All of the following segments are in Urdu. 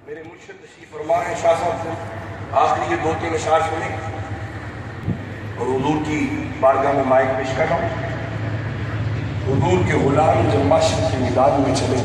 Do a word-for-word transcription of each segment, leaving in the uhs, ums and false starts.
میرے مرشد تشریف فرما ہیں شاہ صاحب، آخری یہ دو تین اشعار سنیں اور حضور کی بارگاہ میں مائک پیش کر رہا ہوں۔ حضور کے غلام جب معاشر کے میدان میں چلے،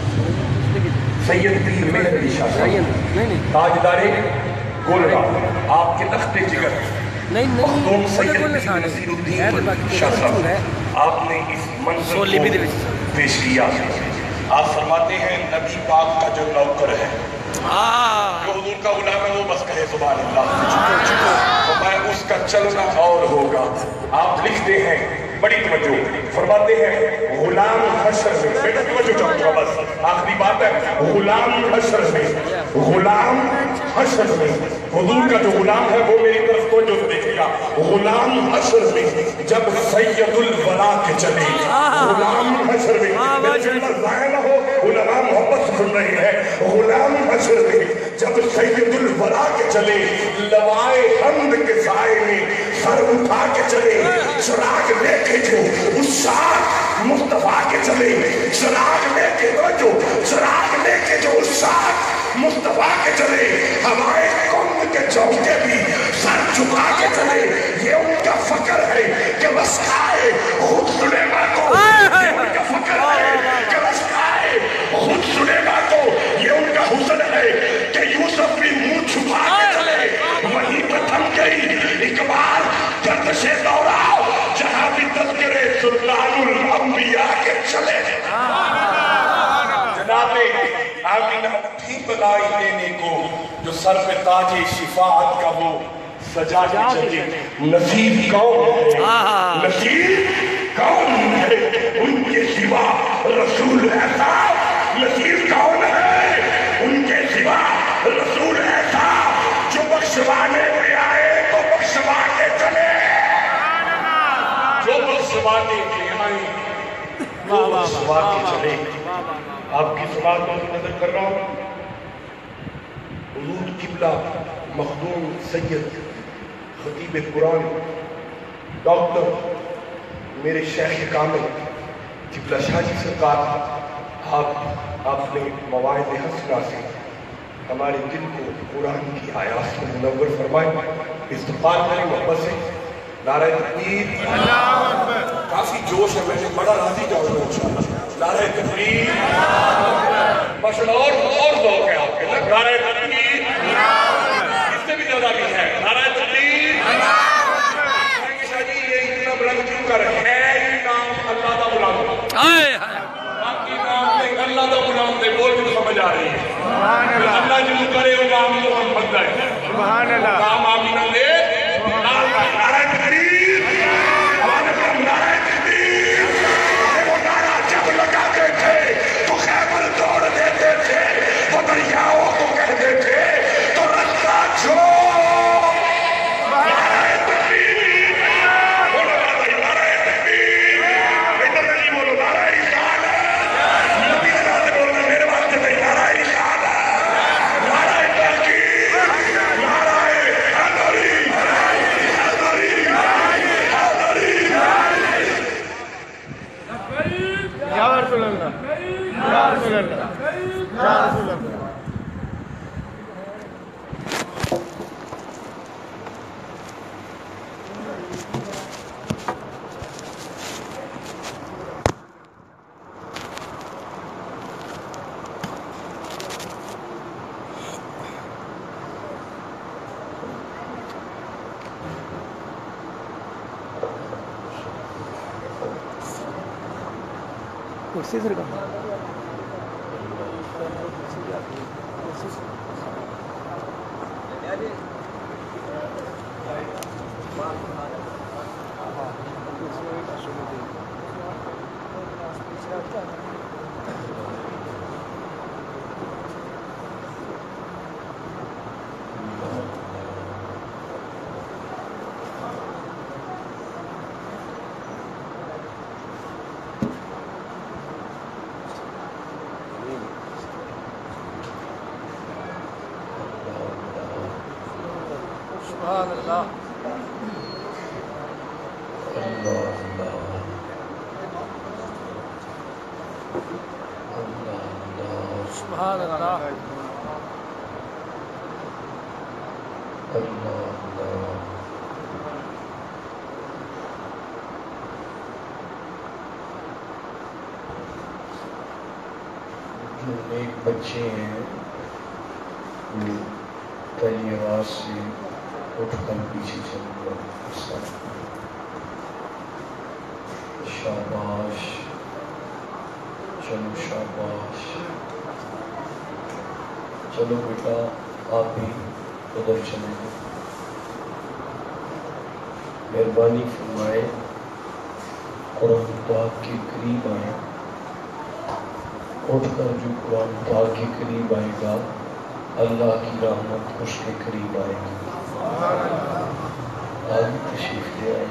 سید پیر مہر علی شاہ صاحب تاجدار گولگاہ، آپ کے تخت جگر مخدوم سید پیر نصیر الدین شاہ صاحب، آپ نے اس منظر کو پیش کیا۔ آپ فرماتے ہیں نبی پاک کا جو نوکر ہے، جو حضور کا غلام ہے، وہ بس کہے سبحان اللہ، تو میں اس کا چلنا اور ہوگا۔ آپ لکھتے ہیں بڑی توجہ، فرماتے ہیں غلام حشر میں، بیٹا توجہ چاہوں گا، بس آخری بات ہے، غلام حشر میں، غلام حشر میں، حضور کا جو غلام ہے وہ میری طرف توجہ سے دیکھے گا۔ غلام حشر میں جب سید الورا کے چلے، غلام حشر میں، میرے جملہ ضائع نہ ہو، علماء محبت سن رہے ہیں، غلام حشر میں جب سید الورا کے چلے، لوائے حمد کے سائے میں سر اٹھا کے چلے، چراغ لے کے جو اس شاہ مصطفیٰ کے چلے، چراغ لے کے جو چراغ لے کے جو اس شاہ مصطفیٰ کے چلے، ہمارے قوم کے چوکے بھی سر جھکا کے چلے۔ یہ ان کا فکر ہے کہ بس کھائے خود سلیما کو، یہ ان کا فکر ہے کہ بس کھائے خود سلیما کو، یہ ان کا حسن ہے کہ یوسف بھی منہ چھپا کے چلے، وہیں پہ تھم گئی اقبال گردش دورہ، جہاں بھی تذکرے سلطان الانبیاء کے چلے۔ جناب آمینہ بھی بلائی دینے کو جو سر پہ تاج شفاعت کا وہ سجا کے چلے۔ نصیب کون ہے؟ نصیب کون ہے ان کے سوا رسول ایسا؟ نصیب کون ہے ان کے سوا رسول ایسا جو بخشوانے پہ آئے تو بخشوا کے چلے، جو بخشوانے پہ آئے وہ بخشوا کے چلے۔ آپ کی سماعت پر نظر کر رہا ہوں، حضور قبلہ مخدوم سید خطیب قرآن ڈاکٹر میرے شیخ کامل قبلہ شاہ جی سرکار، آپ آپ نے مواعظ حسنہ سے ہمارے دل کو قرآن کی آیات میں منور فرمائے۔ استقبال کریں محبت سے، نعرہ تکبیر، کافی جوش ہے، میں نے بڑا راضی جاؤں گا انشاءاللہ۔ نعرہ تکبیر، ماشاءاللہ اور اور ذوق ہے آپ کے، نعرہ تکبیر، اس سے بھی زیادہ بھی ہے، نعرہ تکبیر۔ شاہ جی یہ اتنا بلند کیوں کر رہے ہیں؟ ہے نام اللہ دا غلام، باقی نام میں اللہ دا غلام دے بول بھی سمجھ آ رہی ہے، اللہ جو کرے وہ نام محمد دا ہے، نام آمینہ دے، نعرہ تکبیر، نعرہ تکبیر۔ وہ نعرہ جب لگاتے تھے تو خیبر دوڑ دیتے تھے، وہ دریاؤں کو کہتے تھے تو رستہ چھوڑ۔ نعرہ تکبیر، بولو نعرہ تکبیر، ادھر نہیں بولو نعرہ رسالت، نبی کے نام سے بولنا میرے واسطے نہیں، نعرہ رسالت، نعرہ تحقیق، نعرہ حیدری، حیدری، حیدری۔ یا رسول اللہ، یا رسول اللہ، یا رسول اللہ۔ کرسی سر کہاں سبحان اللہ، سبحان اللہ۔ جو نیک بچے ہیں وہ پہلی آواز سے اٹھ کر پیچھے چل کر شاباش، چلو شاباش، چلو بیٹا آپ بھی ادھر چلے گئے، مہربانی فرمائے قرآن پاک کے قریب آئے، اٹھ کر جو قرآن پاک کے قریب آئے گا اللہ کی رحمت اس کے قریب آئے گی۔ آگے تشریف لے آئے،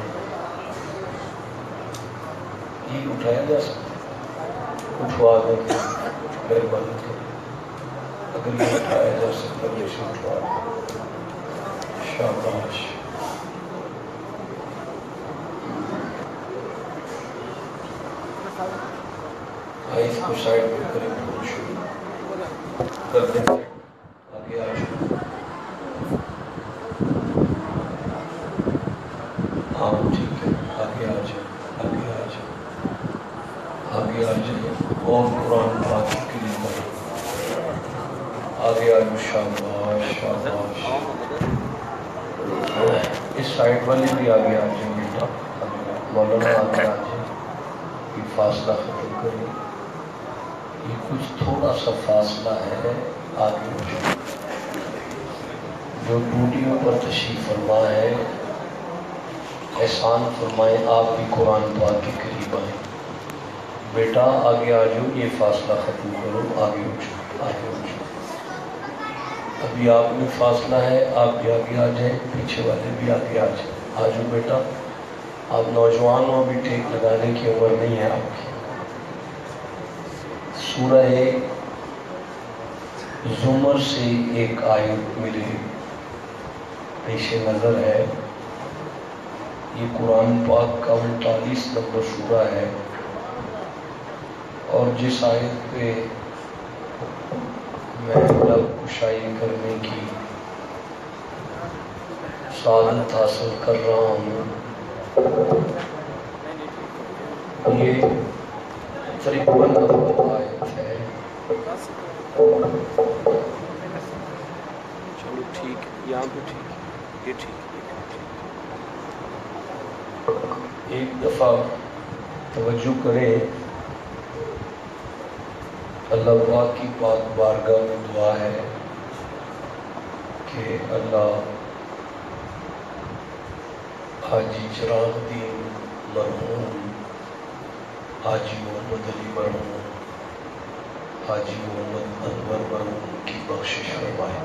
یہ اٹھایا جا سکتا اٹھوا دیں گے، مہربانی کریں، اگر یہ اٹھایا جا سکتا ہے اسے اٹھوا دیں۔ شاباش، آئے اس کو سائڈ میں کریں، شروع کر دیں، آگے آ جائیں۔ ہاں ٹھیک ہے، آگے آ جائیں، آگے آ جائیں، آگے آ جائیں، اور قرآن پاک کے لیے بڑھیں، آگے آ جائیں۔ شاباش شاباش، اس سائڈ والے بھی آگے آ جائیں بیٹا، مولانا آگے آ جائیں، یہ فاصلہ ختم کریں، یہ کچھ تھوڑا سا فاصلہ ہے، آگے ہو جائیں۔ جو ڈیوٹیوں پر تشریف فرما ہے احسان فرمائیں آپ بھی قرآن پاک کے قریب آئیں، بیٹا آگے آ جاؤ، یہ فاصلہ ختم کرو، آگے ہو جاؤ، آگے ہو جاؤ، ابھی آپ میں فاصلہ ہے، آپ بھی آگے آ جائیں، پیچھے والے بھی آگے آ جائیں، آ جاؤ بیٹا، آپ نوجوان ہو، ابھی ٹیک لگانے کی عمر نہیں ہے آپ کی۔ سورہ زمر سے ایک آیت میرے پیش نظر ہے، یہ قرآن پاک کا انتالیس نمبر سورہ ہے، اور جس آیت پہ میں لب کشائی کرنے کی سعادت حاصل کر رہا ہوں، یہ ترپن نمبر آیت ہے۔ چلو ٹھیک، یہاں پہ ٹھیک، یہ ٹھیک۔ ایک دفعہ توجہ کریں، اللہ پاک کی پاک بارگاہ میں دعا ہے کہ اللہ حاجی چراغ الدین مرحوم، حاجی محمد علی مرحوم، حاجی محمد انور مرحوم کی بخشش فرمائے،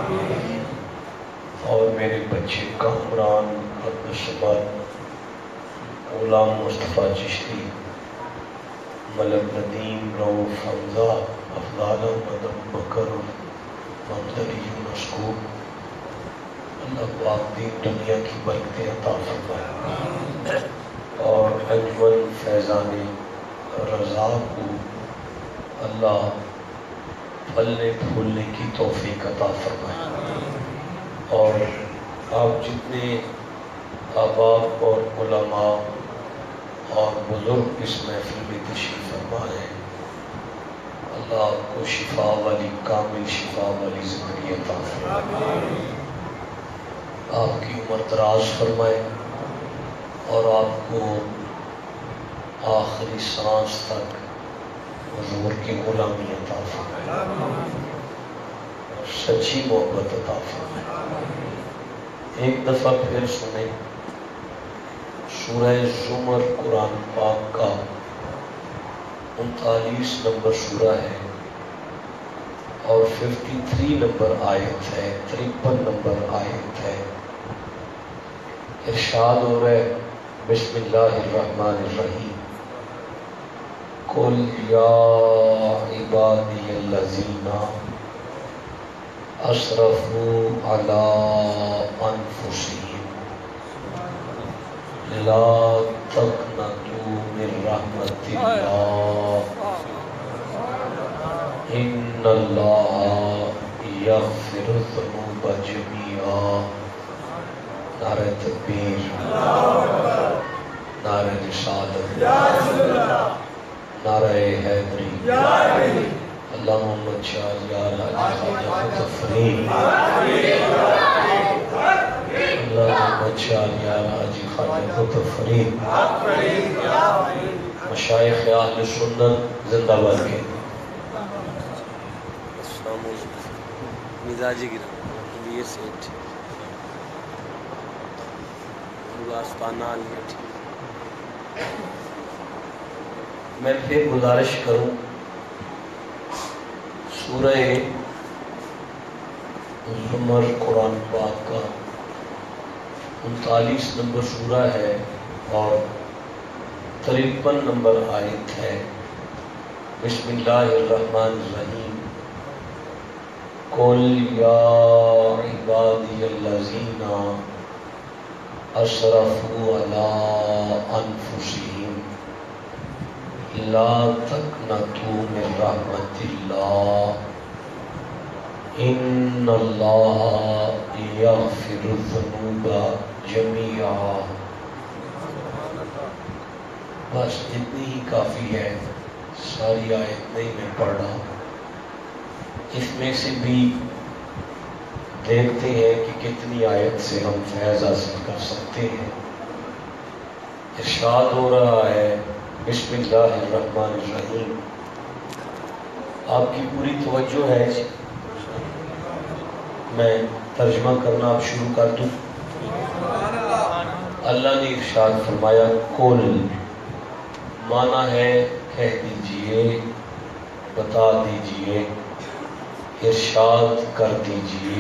اور میرے بچے کامران عبدالصمد، غلام مصطفیٰ چشتی، ملک ندیم، رؤوف حمزہ، افضال احمد ابوبکر، محمد علی یونس کو اللہ پاک دین دنیا کی برکتیں عطا فرمائے، اور انجمن فیضان رضا کو اللہ پھلنے پھولنے کی توفیق عطا فرمائے، اور آپ جتنے آباء اور علماء اور بزرگ اس محفل میں تشریف فرما ہیں، اللہ آپ کو شفا والی، کامل شفا والی زندگی عطا فرمائے، آپ کی عمر دراز فرمائے، اور آپ کو آخری سانس تک حضور کی غلامی عطا فرمائے، سچی محبت عطا فرمائے۔ ایک دفعہ پھر سنیں، سورہ زمر قرآن پاک کا انتالیس نمبر سورہ ہے، اور ففٹی تھری نمبر آیت ہے، ترپن نمبر آیت ہے۔ ارشاد ہو رہا ہے، بسم اللہ الرحمن الرحیم، قل یا عبادی الذین اسرفوا علی انفسہم لا تقنطوا من رحمت اللہ ان اللہ یغفر الذنوب جميعا نعرہ تکبیر، نعرہ رسالت، نعرہ حیدری، اللہ محمد شاہ یار حاجی خواجہ متفرین، اللہ محمد شاہ یار حاجی خواجہ متفرین، مشائخ اہل سنت زندہ باد کے مزاجی گرام یہ سیٹ آستانہ علیہ ٹھیک۔ میں پھر گزارش کروں، سورہ زمر قرآن پاک کا انتالیس نمبر سورہ ہے اور ترپن نمبر آیت ہے۔ بسم اللہ الرحمن الرحیم، قل یا عبادی الذین اسرفوا علی انفسہم لا تقنطوا من رحمت اللہ ان اللہ یغفر الذنوب جميعا۔ بس اتنی ہی کافی ہے، ساری آیت نہیں میں پڑھ رہا۔ اس میں سے بھی دیکھتے ہیں کہ کتنی آیت سے ہم فیض حاصل کر سکتے ہیں۔ ارشاد ہو رہا ہے بسم اللہ الرحمن الرحیم۔ آپ کی پوری توجہ ہے، میں ترجمہ کرنا اب شروع کر دوں۔ اللہ نے ارشاد فرمایا قل، مانا ہے کہہ دیجئے، بتا دیجئے، ارشاد کر دیجئے،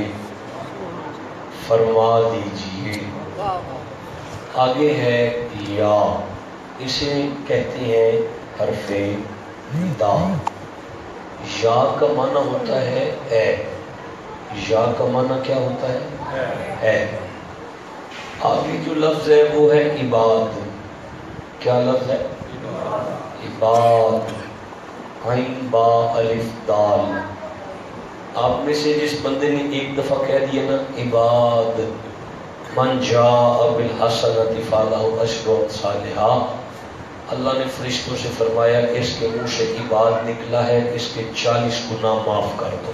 فرما دیجئے۔ آگے ہے یا، اسے کہتے ہیں حرف ندا۔ یا کا معنی ہوتا ہے اے، یا کا معنی کیا ہوتا ہے اے۔ آگے جو لفظ ہے وہ ہے عباد۔ کیا لفظ ہے؟ عباد، عین با الف دال۔ آپ میں سے جس بندے نے ایک دفعہ کہہ دیا نا عباد، من جاء بالحسنۃ فلہ عشر امثالھا، اللہ نے فرشتوں سے فرمایا اس کے منہ سے عباد نکلا ہے، اس کے چالیس گناہ معاف کر دو،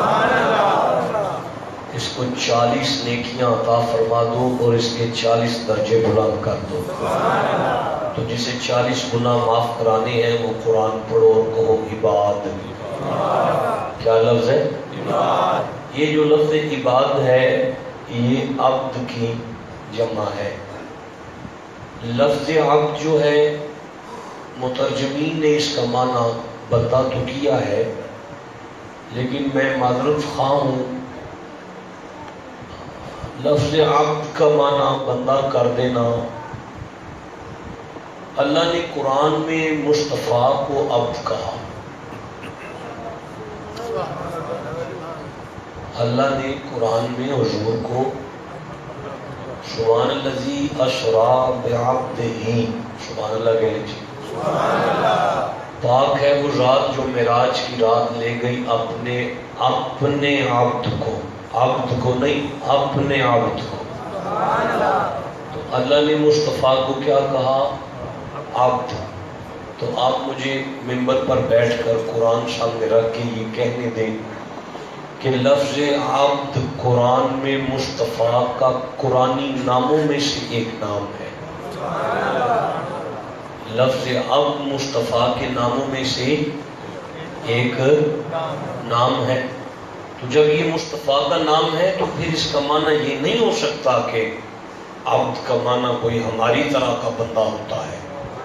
اس کو چالیس نیکیاں عطا فرما دو اور اس کے چالیس درجے بلند کر دو۔ تو جسے چالیس گناہ معاف کرانے ہیں وہ قرآن پڑھو اور کہو عباد۔ کیا لفظ ہے؟ یہ جو لفظ عباد ہے یہ عبد کی جمع ہے۔ لفظ عبد جو ہے مترجمین نے اس کا معنی بتا تو کیا ہے، لیکن میں معذرت خواہ ہوں، لفظ عبد کا معنی بندہ کر دینا۔ اللہ نے قرآن میں مصطفیٰ کو عبد کہا، اللہ نے قرآن میں حضور کو سبحان الذی اسریٰ بعبدہ، سبحان اللہ کہہ لیجیے، پاک ہے وہ ذات جو معراج کی رات لے گئی اپنے اپنے عبد کو، عبد کو نہیں اپنے عبد کو۔ تو اللہ نے مصطفیٰ کو کیا کہا؟ عبد۔ تو آپ مجھے ممبر پر بیٹھ کر قرآن سامنے رکھ کے یہ کہنے دیں کہ لفظ عبد قرآن میں مصطفیٰ کا قرآنی ناموں میں سے ایک نام ہے۔ لفظ عبد مصطفیٰ کے ناموں میں سے ایک نام ہے۔ تو جب یہ مصطفیٰ کا نام ہے تو پھر اس کا معنی یہ نہیں ہو سکتا کہ عبد کا معنی کوئی ہماری طرح کا بندہ ہوتا ہے۔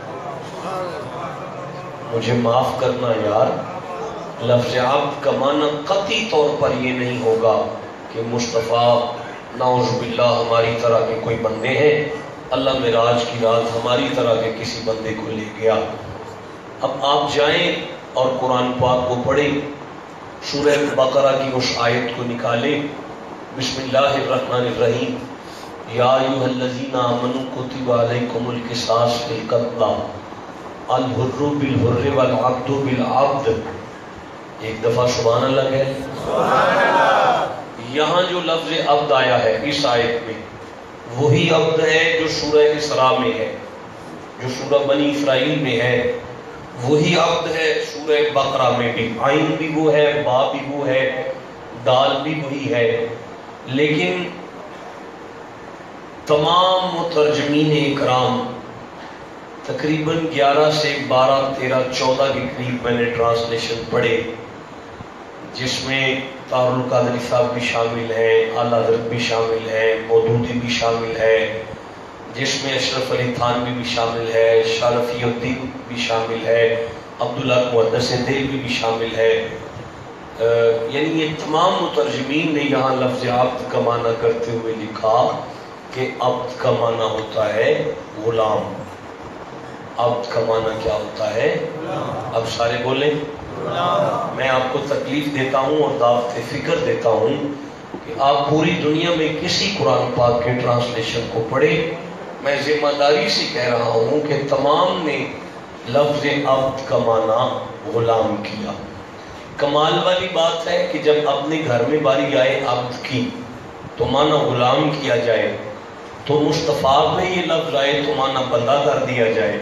مجھے معاف کرنا یار، لفظ عبد کا معنی قطعی طور پر یہ نہیں ہوگا کہ مصطفیٰ نعوذ باللہ ہماری طرح کے کوئی بندے ہیں، اللہ معراج کی رات ہماری طرح کے کسی بندے کو لے گیا۔ اب آپ جائیں اور قرآن پاک کو پڑھیں، سورہ بقرہ کی اس آیت کو نکالیں، بسم اللہ الرحمن الرحیم، یا ایھا الذین آمنوا کتب علیکم القصاص فی القتلی الحر بالحر والعبد بالعبد۔ ایک دفعہ سبحان اللہ کہہ، یہاں جو لفظ عبد آیا ہے اس آیت میں، وہی عبد ہے جو سورہ اسراء میں ہے، جو سورہ بنی اسرائیل میں ہے، وہی عبد ہے سورہ بقرہ میں بھی، عین بھی وہ ہے، با بھی وہ ہے، دال بھی وہی ہے۔ لیکن تمام مترجمین اکرام تقریباً گیارہ سے بارہ تیرہ چودہ کے قریب میں نے ٹرانسلیشن پڑھے، جس میں طاہر القادری صاحب بھی شامل ہیں، اعلیٰ حضرت بھی شامل ہے، مودودی بھی شامل ہے، جس میں اشرف علی تھانوی بھی شامل ہے، شاہ رفیع الدین بھی شامل ہے، عبداللہ محدث دہلوی بھی شامل ہے۔ یعنی یہ تمام مترجمین نے یہاں لفظ عبد کا معنی کرتے ہوئے لکھا کہ عبد کا معنی ہوتا ہے غلام۔ عبد کا معنی کیا ہوتا ہے؟ اب سارے بولیں۔ میں آپ کو تکلیف دیتا ہوں اور دعوت فکر دیتا ہوں کہ آپ پوری دنیا میں کسی قرآن پاک کے ٹرانسلیشن کو پڑھیں، میں ذمہ داری سے کہہ رہا ہوں کہ تمام نے لفظ عبد کا معنی غلام کیا۔ کمال والی بات ہے کہ جب اپنے گھر میں باری آئے عبد کی تو معنی غلام کیا جائے، تو مصطفیٰ میں یہ لفظ آئے تو معنی بندہ کر دیا جائے۔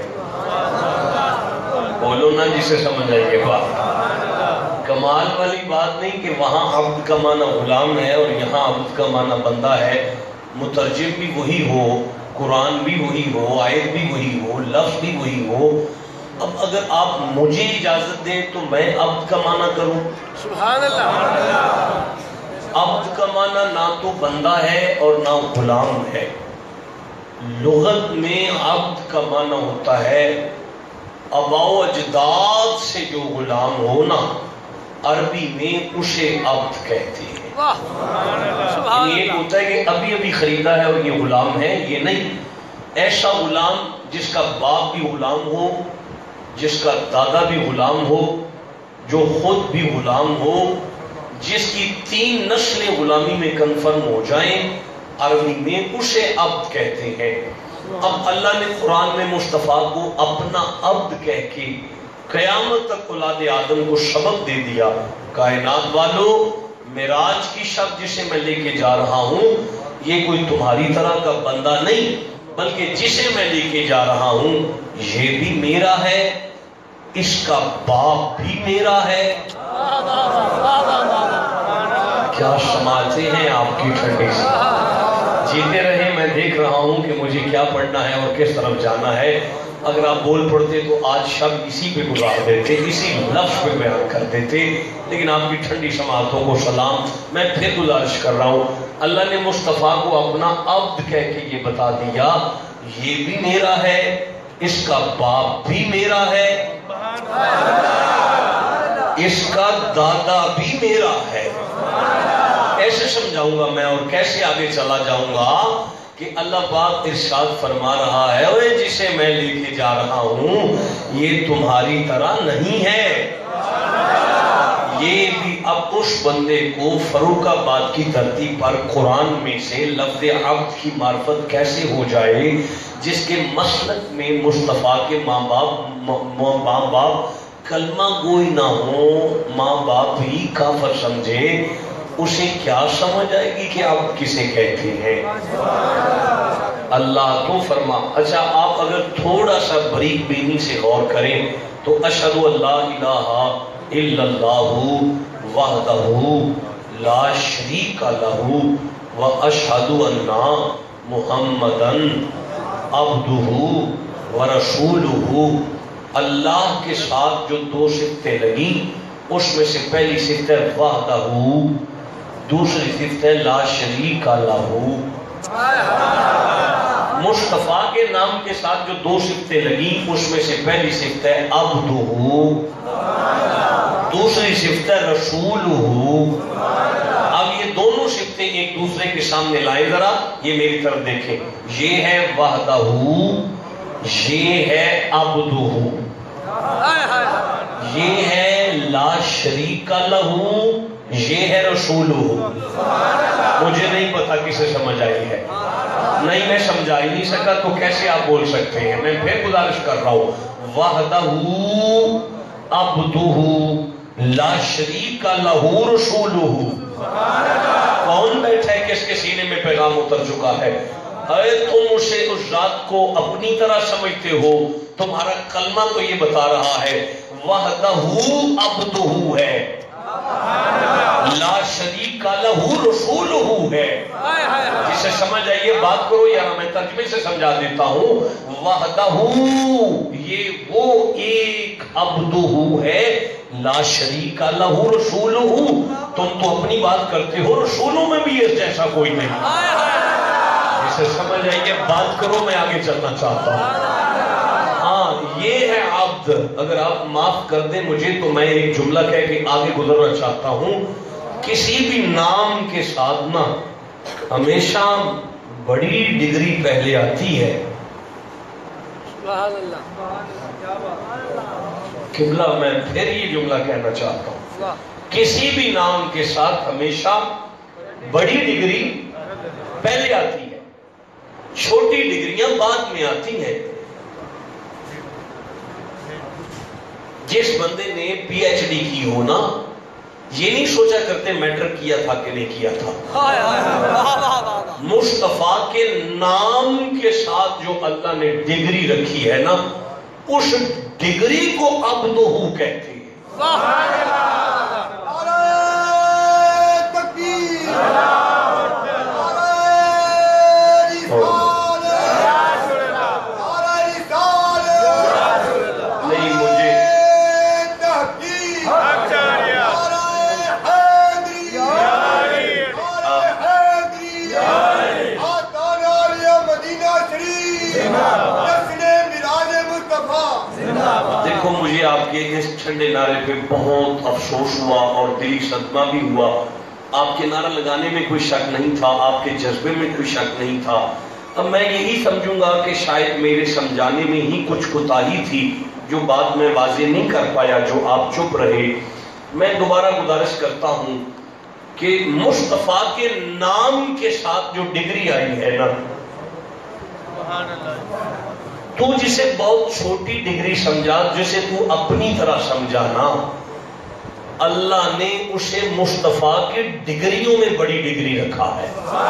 بولو نا جسے سمجھ آئیے بات۔ کمال والی بات نہیں کہ وہاں عبد کا معنی غلام ہے اور یہاں عبد کا معنی بندہ ہے، مترجم بھی وہی ہو، قرآن بھی وہی ہو، آیت بھی وہی ہو، لفظ بھی وہی ہو۔ اب اگر آپ مجھے اجازت دیں تو میں عبد کا معنی کروں؟ سبحان اللہ۔ عبد کا معنی نہ تو بندہ ہے اور نہ غلام ہے۔ لغت میں عبد کا معنی ہوتا ہے آباء و اجداد سے جو غلام ہونا، عربی میں اسے عبد کہتے ہیں۔ یہ ہوتا ہے کہ ابھی ابھی خریدا ہے اور یہ غلام ہے، یہ نہیں۔ ایسا غلام جس کا باپ بھی غلام ہو، جس کا دادا بھی غلام ہو، جو خود بھی غلام ہو، جس کی تین نسلیں غلامی میں کنفرم ہو جائیں، عربی میں اسے عبد کہتے ہیں۔ اب اللہ نے قرآن میں مصطفیٰ کو اپنا عبد کہہ کے قیامت تک اولاد آدم کو سبق دے دیا، کائنات والو معراج کی شب جسے میں لے کے جا رہا ہوں یہ کوئی تمہاری طرح کا بندہ نہیں، بلکہ جسے میں لے کے جا رہا ہوں یہ بھی میرا ہے، اس کا باپ بھی میرا ہے۔ کیا سماجھتے ہیں آپ کی ٹھنڈی سے؟ جیتے رہے، میں دیکھ رہا ہوں کہ مجھے کیا پڑھنا ہے اور کس طرف جانا ہے۔ اگر آپ بول پڑتے تو آج شب اسی پہ گزار دیتے، اسی لفظ پہ بیان کر دیتے، لیکن آپ کی ٹھنڈی سماعتوں کو سلام۔ میں پھر گزارش کر رہا ہوں، اللہ نے مصطفیٰ کو اپنا عبد کہہ کے یہ بتا دیا یہ بھی میرا ہے، اس کا باپ بھی میرا ہے، اس کا دادا بھی میرا ہے۔ ایسے سمجھاؤں گا میں اور کیسے آگے چلا جاؤں گا کہ اللہ پاک ارشاد فرما رہا ہے اوے جسے میں لے کے جا رہا ہوں یہ تمہاری طرح نہیں ہے۔ یہ بھی اب اس بندے کو فروخ آباد کی دھرتی پر قرآن میں سے لفظ عبد کی معرفت کیسے ہو جائے، جس کے مسلک میں مصطفیٰ کے ماں باپ ماں باپ کلمہ گوئی نہ ہو، ماں باپ ہی کافر سمجھے، اسے کیا سمجھ آئے گی کہ آپ کسے کہتے ہیں؟ اللہ تو فرما۔ اچھا آپ اگر تھوڑا سا بریک بینی سے غور کریں تو اشہد ان لا الہ الا اللہ وحدہ لا شریک لہ واشہد ان محمدا عبدہ ورسولہ، اللہ کے ساتھ جو دو صفتیں لگی اس میں سے پہلی صفت ہے وحدہ، دوسری صفت ہے لا شریک لہ۔ مصطفیٰ کے نام کے ساتھ جو دو صفتیں لگی اس میں سے پہلی صفت ہے عبدہ، دوسری صفت ہے رسولہ۔ اب یہ دونوں صفتیں ایک دوسرے کے سامنے لائیں، ذرا یہ میری طرف دیکھیں، یہ ہے وحدہ، یہ ہے عبدہ، یہ ہے لا شریک لہ، یہ ہے رسولہ۔ مجھے نہیں پتا کسے سمجھ آئی ہے، نہیں میں سمجھا ہی نہیں سکا تو کیسے آپ بول سکتے ہیں؟ میں پھر گزارش کر رہا ہوں، وحدہ عبدہ لا شریک لہ رسولہ۔ کون بیٹھا ہے کس کے سینے میں پیغام اتر چکا ہے؟ اے تم اسے اس ذات کو اپنی طرح سمجھتے ہو، تمہارا کلمہ تو یہ بتا رہا ہے وحدہ عبدہ ہے، لا شریک لہ رسولہ ہے۔ جسے سمجھ آئیے بات کرو، یا میں ترجمے سے سمجھا دیتا ہوں۔ وحدہ یہ وہ ایک عبدہ ہے، لا شریک لہ رسولہ، تم تو اپنی بات کرتے ہو، رسولوں میں بھی اس جیسا کوئی نہیں۔ جسے سمجھ آئیے بات کرو، میں آگے چلنا چاہتا ہوں۔ ہاں یہ ہے عبد۔ اگر آپ معاف کر دیں مجھے تو میں ایک جملہ کہہ کے آگے گزرنا چاہتا ہوں۔ کسی بھی نام کے ساتھ نا ہمیشہ بڑی ڈگری پہلے آتی ہے۔ قبلہ میں پھر یہ جملہ کہنا چاہتا ہوں، کسی بھی نام کے ساتھ ہمیشہ بڑی ڈگری پہلے آتی ہے، چھوٹی ڈگریاں بعد میں آتی ہیں۔ جس بندے نے پی ایچ ڈی کی ہو نا، یہ نہیں سوچا کرتے میٹرک کیا تھا کہ نہیں کیا تھا۔ مصطفیٰ کے نام کے ساتھ جو اللہ نے ڈگری رکھی ہے نا، اس ڈگری کو عبدہ کہتے ہیں۔ دیکھو مجھے آپ کے اس ٹھنڈے نعرے پہ بہت افسوس ہوا اور دلی صدمہ بھی ہوا۔ آپ کے نعرہ لگانے میں کوئی شک نہیں تھا، آپ کے جذبے میں کوئی شک نہیں تھا۔ اب میں یہی سمجھوں گا کہ شاید میرے سمجھانے میں ہی کچھ کوتاہی تھی، جو بات میں واضح نہیں کر پایا، جو آپ چپ رہے۔ میں دوبارہ گزارش کرتا ہوں کہ مصطفیٰ کے نام کے ساتھ جو ڈگری آئی ہے نا، تو جسے بہت چھوٹی ڈگری سمجھا، جسے تو اپنی طرح سمجھانا، اللہ نے اسے مصطفیٰ کے ڈگریوں میں بڑی ڈگری رکھا ہے۔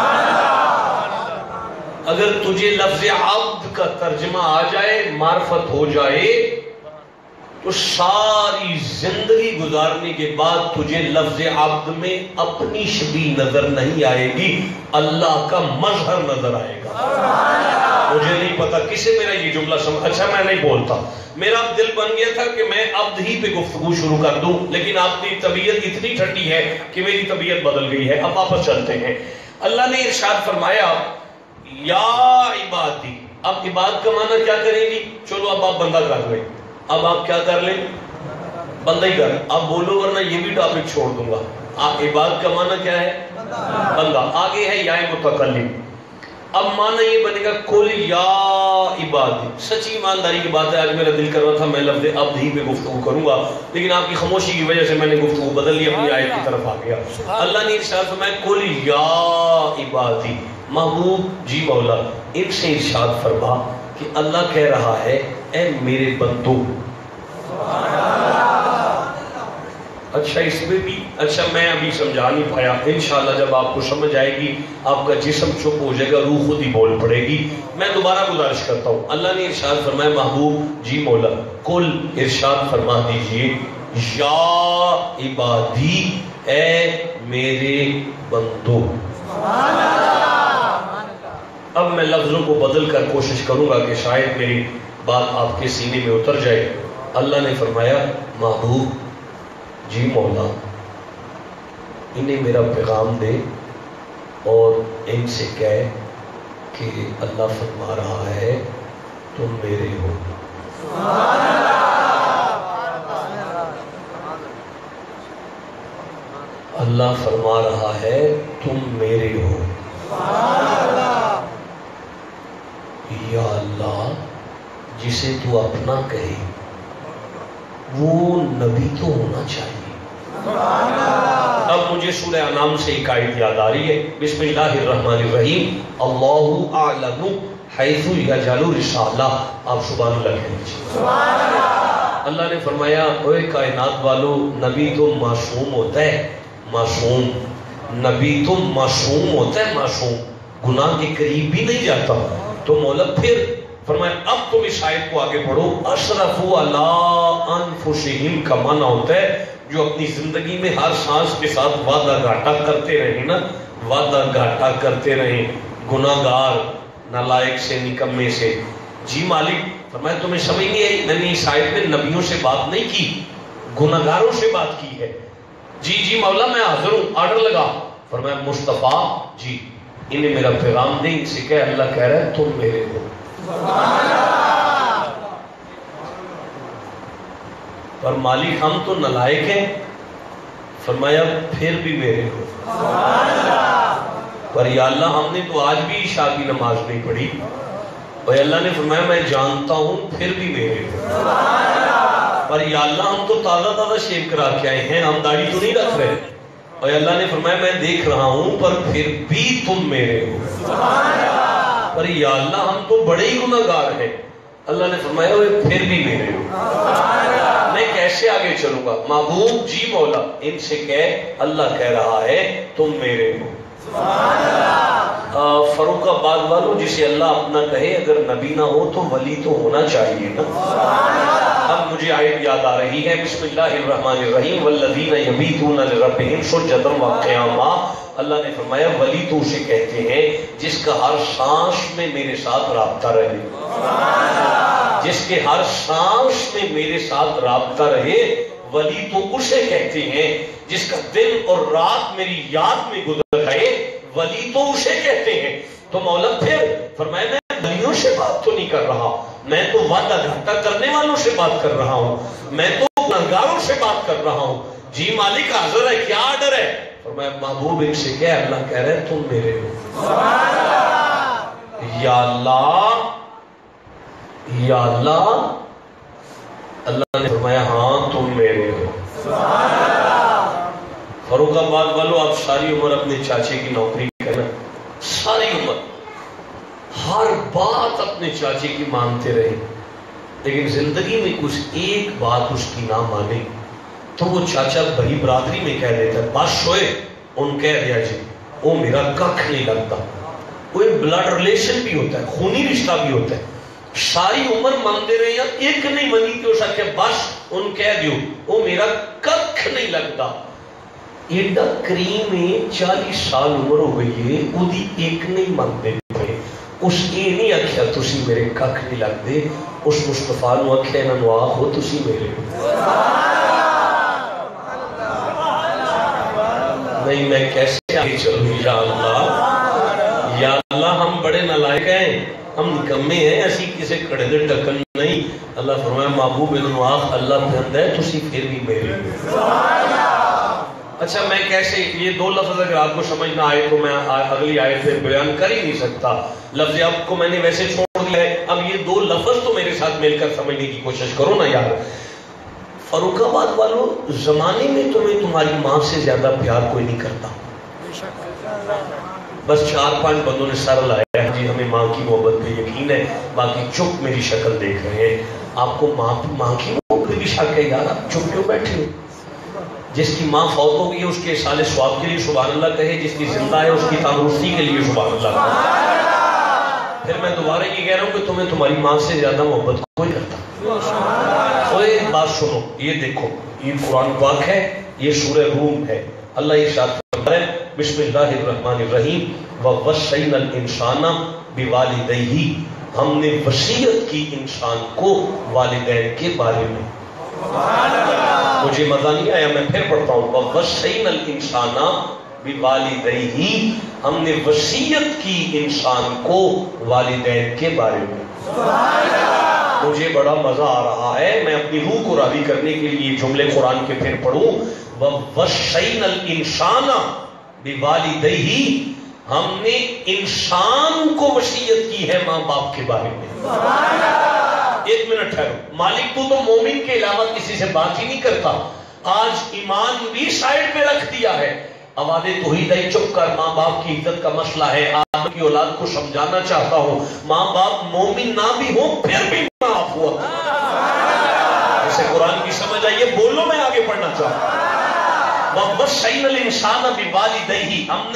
اگر تجھے لفظ عبد کا ترجمہ آ جائے، معرفت ہو جائے، تو ساری زندگی گزارنے کے بعد تجھے لفظ عبد میں اپنی شبیہ نظر نہیں آئے گی، اللہ کا مظہر نظر آئے گا۔ مجھے نہیں پتا کسے میرا یہ جملہ سمجھ، اچھا میں نہیں بولتا، میرا دل بن گیا تھا کہ میں عبد ہی پہ گفتگو شروع کر دوں، لیکن آپ کی طبیعت اتنی ٹھنڈی ہے کہ میری طبیعت بدل گئی ہے۔ اب واپس چلتے ہیں۔ اللہ نے ارشاد فرمایا یا عبادی۔ اب عباد کا معنی کیا کریں گی؟ چلو اب آپ بندہ کر لیں، اب آپ کیا کر لیں؟ بندہ ہی کر، اب بولو ورنہ یہ بھی ٹاپک چھوڑ دوں گا۔ آپ عباد کا معنی کیا ہے؟ بندہ۔ آگے ہے یا متکلم۔ اب معنی یہ بنے گا کل یا عبادی۔ سچی ایمانداری کی بات ہے، آج میرا دل کر رہا تھا میں لفظ عبد ہی پہ گفتگو کروں گا، لیکن آپ کی خاموشی کی وجہ سے میں نے گفتگو بدل لی، اپنی آیت کی طرف آ گیا۔ اللہ نے ارشاد فرمایا کل یا عبادی، محبوب جی مولا ان سے ارشاد فرما کہ اللہ کہہ رہا ہے اے میرے بندو۔ اچھا اس میں بھی اچھا میں ابھی سمجھا نہیں پایا، انشاءاللہ جب آپ کو سمجھ آئے گی آپ کا جسم چپ ہو جائے گا، روح خود ہی بول پڑے گی۔ میں دوبارہ گزارش کرتا ہوں، اللہ نے ارشاد فرمایا محبوب جی مولا کل ارشاد فرما دیجئے یا عبادی، اے میرے بندو۔ اب میں لفظوں کو بدل کر کوشش کروں گا کہ شاید میری بات آپ کے سینے میں اتر جائے۔ اللہ نے فرمایا محبوب جی مولا انہیں میرا پیغام دے اور ان سے کہے کہ اللہ فرما رہا ہے تم میرے ہو۔ اللہ فرما رہا ہے تم میرے ہو۔ یا اللہ جسے تو اپنا کہے وہ نبی تو ہونا چاہیے۔ اب مجھے سورہ انعام سے ایک آیت یاد آ رہی ہے، بسم اللہ الرحمن الرحیم، اللہ اعلم حیث یجعل رسالہ۔ آپ سبحان اللہ کہہ لیجیے۔ اللہ نے فرمایا اوے کائنات والو، نبی تو معصوم ہوتا ہے، معصوم نبی تو معصوم ہوتا ہے، معصوم گناہ کے قریب بھی نہیں جاتا. تو مولا پھر فرمایا اب تم اس آیت کو آگے پڑھو. اشرفوا علی انفسہم کا معنی ہوتا ہے جو اپنی زندگی میں ہر سانس کے ساتھ وعدہ گھاٹا کرتے رہے نا, وعدہ گھاٹا کرتے رہے گناہگار نالائق سے نکمے سے. جی مالک فرمایا تمہیں سمجھ نہیں آئی, میں نے اس آیت میں نبیوں سے بات نہیں کی, گناہگاروں سے بات کی ہے. جی جی مولا میں حاضر ہوں, آرڈر لگا. فرمایا مصطفیٰ جی انہیں میرا پیغام دے, ان سے کہ اللہ کہہ رہا ہے تم میرے ہو. پر مالک ہم تو نالائق ہیں. فرمایا پھر بھی میرے ہو. پر یا اللہ ہم نے تو آج بھی عشاء کی نماز نہیں پڑھی. اور اللہ نے فرمایا میں جانتا ہوں پھر بھی میرے ہو. پر یا اللہ ہم تو تازہ تازہ شیو کرا کے آئے ہیں, ہم داڑھی تو نہیں رکھ رہے. اور اللہ نے فرمایا میں دیکھ رہا ہوں پر پھر بھی تم میرے ہو. پر یا اللہ ہم تو بڑے ہی گناہگار ہیں. اللہ نے فرمایا پھر بھی میرے ہو. میں کیسے آگے چلوں گا؟ محبوب جی مولا ان سے کہہ اللہ کہہ رہا ہے تم میرے ہو. فروخ آباد والوں جسے اللہ اپنا کہے اگر نبی نہ ہو تو ولی تو ہونا چاہیے نا. اب مجھے آیت یاد آ رہی ہے, بسم اللہ الرحمن الرحیم والذین یبیتون لربہم سجدا وقیاما. اللہ نے فرمایا ولی تو اسے کہتے ہیں جس کا ہر سانس میں میرے ساتھ رابطہ رہے, جس کے ہر سانس میں میرے ساتھ رابطہ رہے. ولی تو اسے کہتے ہیں جس کا دن اور رات میری یاد میں گزر گئے. ولی تو اسے کہتے ہیں. تو مولا پھر فرمایا میں ولیوں سے بات تو نہیں کر رہا, میں تو وعدہ گھاٹا کرنے والوں سے بات کر رہا ہوں, میں تو گناہگاروں سے بات کر رہا ہوں. جی مالک حاضر ہے, کیا آرڈر ہے؟ فرمایا محبوب ان سے کہہ اللہ کہہ رہے تم میرے ہو. یا اللہ یا اللہ. اللہ نے فرمایا ہاں تم میرے ہو. فروخ آباد والوں آپ ساری عمر اپنے چاچے کی نوکری کرنا, ساری عمر ہر بات اپنے چاچے کی مانتے رہے, لیکن زندگی میں کچھ ایک بات اس کی نہ مانے تو وہ چاچا بڑی برادری میں کہہ دیتا ہے بس شوئے ان کہہ دیا جی وہ میرا ککھ نہیں لگتا. کوئی بلڈ ریلیشن بھی ہوتا ہے, خونی رشتہ بھی ہوتا ہے. ساری عمر مانتے رہے یا ایک نہیں منی کہ اس کے بس ان کہہ دیو وہ میرا ککھ نہیں لگتا. ایڈا کریم میں چالیس سال عمر ہو گئی ہے وہ دی ایک نہیں مانتے تھے. اس یہ نہیں آکھیا تسی میرے ککھ نہیں لگتے, اس مصطفیٰ نو آکھیا انہاں نو آکھو تسی میرے ہو. نہیں میں کیسے آگے چلوں یا اللہ. یا اللہ ہم بڑے نالائق ہیں, ہم نکمے ہیں, اسی کسے کڑے دے ٹکن نہیں. اللہ فرمایا محبوب انہوں آخ اللہ بہند ہے تسی پھر بھی میرے ہو. اچھا میں کیسے یہ دو لفظ اگر آپ کو سمجھ نہ آئے تو میں اگلی آیت سے بیان کر ہی نہیں سکتا. لفظ آپ کو میں نے ویسے چھوڑ دیا ہے, اب یہ دو لفظ تو میرے ساتھ مل کر سمجھنے کی کوشش کرو نا یار. فروخ آباد والوں زمانے میں تمہیں تمہاری ماں سے زیادہ پیار کوئی نہیں کرتا. بس چار پانچ بندوں نے سر لایا ہے جی ہمیں ماں کی محبت پہ یقین ہے, باقی چپ میری شکل دیکھ رہے ہیں. آپ کو ماں ماں کی محبت پہ بھی شک ہے یار, آپ چپ کیوں بیٹھے ہو؟ جس کی ماں فوت ہو گئی ہے اس کے سال ثواب کے لیے سبحان اللہ کہے, جس کی زندہ ہے اس کی تندرستی کے لیے سبحان اللہ کہے. پھر میں دوبارہ یہ کہہ رہا ہوں کہ تمہیں تمہاری ماں سے زیادہ محبت کوئی کرتا. اور ایک بات سنو, یہ دیکھو یہ قرآن پاک ہے, یہ سورہ روم ہے. اللہ ارشاد فرماتا ہے بسم اللہ الرحمن الرحیم ووصینا الانسان بوالدیہ. ہم نے وصیت کی انسان کو والدین کے بارے میں. مجھے مزہ نہیں آیا, میں پھر پڑھتا ہوں ووصینا الانسان بوالدیہ. ہم نے وصیت کی انسان کو والدین کے بارے میں. مجھے بڑا مزہ آ رہا ہے, میں اپنی روح کو راضی کرنے کے لیے جملے قرآن کے پھر پڑھوں. ووصینا الانسان بوالدیہ. ہم نے انسان کو وصیت کی ہے ماں باپ کے بارے میں. ایک منٹ ٹھہرو, مالک تو تو مومن کے علاوہ کسی سے بات ہی نہیں کرتا. آج ایمان بھی سائڈ پہ رکھ دیا ہے. آواز توحید ہے, چپ کر, ماں باپ کی عزت کا مسئلہ ہے. آپ کی اولاد کو سمجھانا چاہتا ہوں ماں باپ مومن نہ بھی ہو پھر بھی معاف ہوا. اسے قرآن کی سمجھ آئیے, بولو میں آگے پڑھنا چاہتا ہوں. وَوَصَّيْنَا الْإِنسَانَ بِوَالِدَيْهِ. ہم نے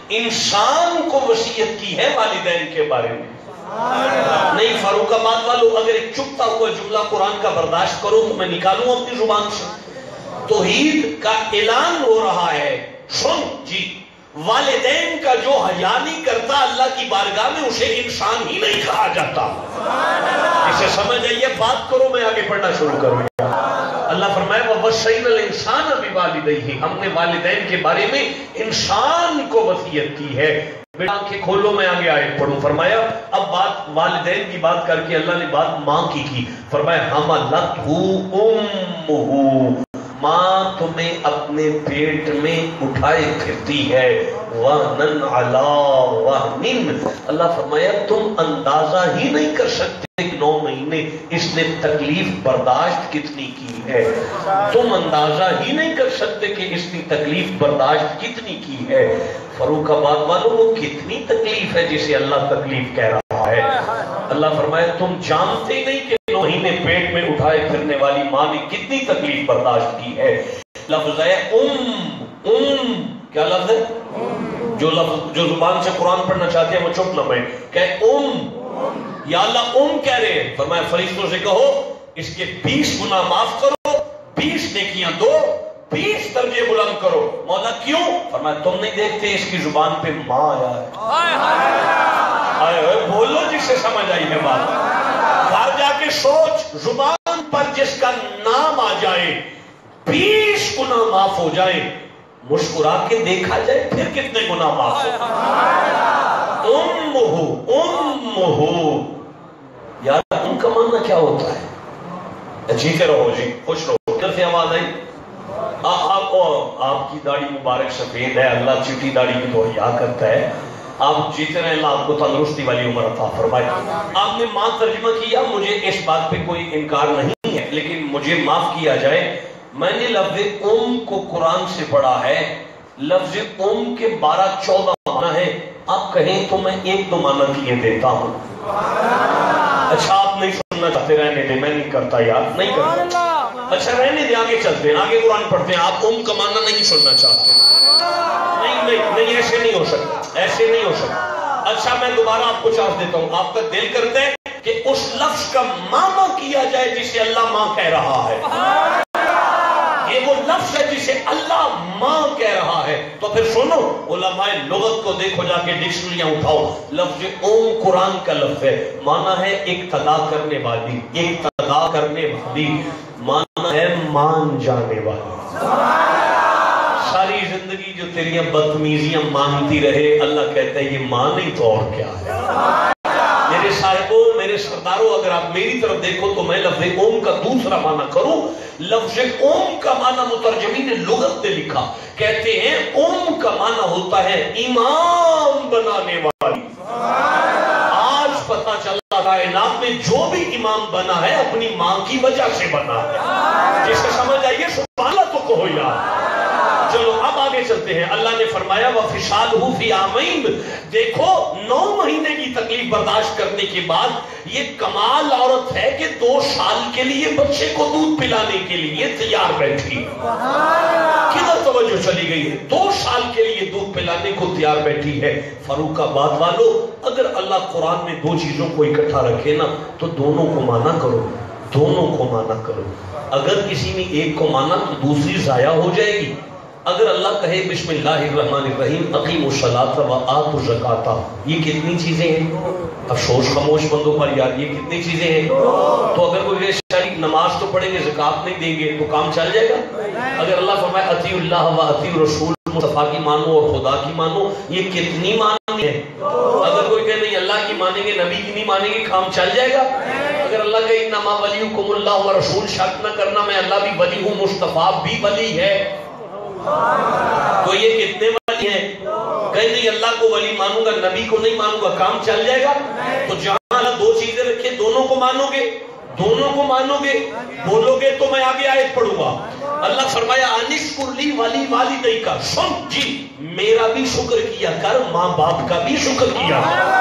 انسان کو وصیت کی ہے والدین کے بارے میں. نہیں فاروق آباد والوں، اگر ایک چپتا ہوا جملہ قرآن کا برداشت کرو تو میں نکالوں اپنی زبان سے. توحید کا اعلان ہو رہا ہے. سن جی، والدین کا جو حیا نہیں کرتا اللہ کی بارگاہ میں اسے انسان ہی نہیں کہا جاتا. اسے سمجھ آئیے، بات کرو، میں آگے پڑھنا شروع کروں. اللہ فرمائے وَوَصَّيْنَا الْإِنسَانَ بِوَالِدَيْهِ، ہم نے والدین کے بارے میں انسان کو وصیت کی ہے. بیٹا آنکھیں کھولو، میں آگے آیت پڑھوں. فرمایا اب بات والدین کی بات کر کے اللہ نے بات ماں کی کی. فرمایا حَمَلَتْهُ أُمُّهُ، ماں تمہیں اپنے پیٹ میں اٹھائے پھرتی ہے. وَهْنًا عَلَىٰ وَهْنٍ، اللہ فرمایا تم اندازہ ہی نہیں کر سکتے نو مہینے اس نے تکلیف برداشت کتنی کی ہے. تم اندازہ ہی نہیں کر سکتے کہ اس نے تکلیف برداشت کتنی کی ہے. فاروق آباد والوں، وہ کتنی تکلیف ہے جسے اللہ تکلیف کہہ رہا ہے. اللہ فرمایا تم جانتے ہی نہیں کہ نو مہینے پیٹ میں اٹھائے پھرنے والی ماں نے کتنی تکلیف برداشت کی ہے. لفظ ہے ام. ام کیا لفظ ہے؟ جو لفظ جو زبان سے قرآن پڑھنا چاہتے ہیں وہ چپ نہ پڑھیں. کہ ام، یا اللہ ام کہہ رہے ہیں. فرمایا فرشتوں سے کہو اس کے بیس گناہ معاف کرو، بیس نیکیاں دو، بیس درجے بلند کرو. مولا کیوں؟ فرمایا تم نہیں دیکھتے اس کی زبان پہ ماں آیا ہے. آئے ہوئے بولو جس سے سمجھ آئی ہے بات. گھر جا کے سوچ، زبان پر جس کا نام آ جائے بیس گناہ معاف ہو جائے. مسکرا کے دیکھا جائے پھر کتنے گناہ معاف ہو. امہ امہ، یار ان کا ماننا کیا ہوتا ہے؟ جیتے رہو جی، خوش رہو. ادھر سے آواز آئی، آپ آپ کی داڑھی مبارک سفید ہے، اللہ چٹی داڑھی کی تو حیا کرتا ہے. آپ جیتے رہے، اللہ آپ کو تندرستی والی عمر عطا فرمائے. آپ نے ماں ترجمہ کیا، مجھے اس بات پہ کوئی انکار نہیں ہے، لیکن مجھے معاف کیا جائے، میں نے لفظ ام کو قرآن سے پڑھا ہے. لفظ ام کے بارہ چودہ معنی ہے. آپ کہیں تو میں ایک دو معنی کیے دیتا ہوں. اچھا آپ نہیں سننا چاہتے، رہنے دیں، میں نہیں کرتا یار، نہیں کرتا. اچھا رہنے دیں، آگے چلتے ہیں، آگے قرآن پڑھتے ہیں. آپ ام کا معنی نہیں سننا چاہتے؟ نہیں نہیں نہیں، ایسے نہیں ہو سکتا، ایسے نہیں ہو سکتا. اچھا میں دوبارہ آپ کو چانس دیتا ہوں. آپ کا دل کرتا ہے کہ اس لفظ کا معنی کیا جائے جسے اللہ ماں کہہ رہا ہے. یہ وہ لفظ ہے جسے اللہ ماں کہہ رہا ہے. تو پھر سنو، علماء لغت کو دیکھو، جا کے ڈکشنریاں اٹھاؤ. لفظ ام قرآن کا لفظ ہے، معنی ہے اقتدا کرنے والی، اقتدا کرنے والی، معنی ہے مان جانے والی. ساری زندگی جو تیریاں بدتمیزیاں مانتی رہے، اللہ کہتا ہے یہ ماں نہیں تو اور کیا ہے. میرے صاحبوں، میرے سرداروں، اگر آپ میری طرف دیکھو تو میں لفظ اوم کا دوسرا معنی کروں. لفظ اوم کا معنی مترجمین لغت نے لکھا، کہتے ہیں اوم کا معنی ہوتا ہے امام بنانے والی. آج پتہ چلا کائنات میں جو بھی امام بنا ہے اپنی ماں کی وجہ سے بنا ہے. جس سے سمجھ آئیے سبحان اللہ تو کہو یار. چلو اب آگے چلتے ہیں. اللہ نے فرمایا وَفِصَالُهُ فِي عَامَيْنِ، دیکھو نو مہینے کی تکلیف برداشت کرنے کے بعد یہ کمال عورت ہے کہ دو سال کے لیے بچے کو دودھ پلانے کے لیے تیار بیٹھی. کدھر توجہ چلی گئی ہے؟ دو سال کے لیے دودھ پلانے کو تیار بیٹھی ہے. فاروق آباد والو، اگر اللہ قرآن میں دو چیزوں کو اکٹھا رکھے نا تو دونوں کو مانا کرو، دونوں کو مانا کرو. اگر کسی نے ایک کو مانا تو دوسری ضائع ہو جائے گی. اگر اللہ کہے بسم اللہ الرحمن الرحیم اقیموا الصلاۃ وآتوا الزکاۃ، یہ کتنی چیزیں ہیں؟ افسوس خاموش بندوں پر یار، یہ کتنی چیزیں ہیں؟ تو اگر کوئی شاید نماز تو پڑھیں گے، زکات نہیں دیں گے تو کام چل جائے گا. اگر اللہ فرمائے اطیعوا اللہ واطیعوا الرسول، مصطفیٰ کی مانو اور خدا کی مانو، یہ کتنی مانی ہے؟ اگر کوئی کہے نہیں اللہ کی مانیں گے نبی کی نہیں مانیں گے، کام چل جائے گا. اگر اللہ کہے انما ولیکم اللہ ورسول، شک نہ کرنا میں اللہ بھی ولی ہوں، مصطفیٰ بھی ولی ہے، تو یہ کتنے ولی ہیں؟ کہیں نہیں اللہ کو ولی مانوں گا نبی کو نہیں مانوں گا، کام چل جائے گا. تو جہاں اللہ دو چیزیں رکھے دونوں کو مانو گے، دونوں کو مانو گے، بولو گے تو میں آگے آیت پڑھوں گا. اللہ فرمایا انشکر لی ولی والدیک کا، سن جی میرا بھی شکر کیا کر، ماں باپ کا بھی شکر کیا.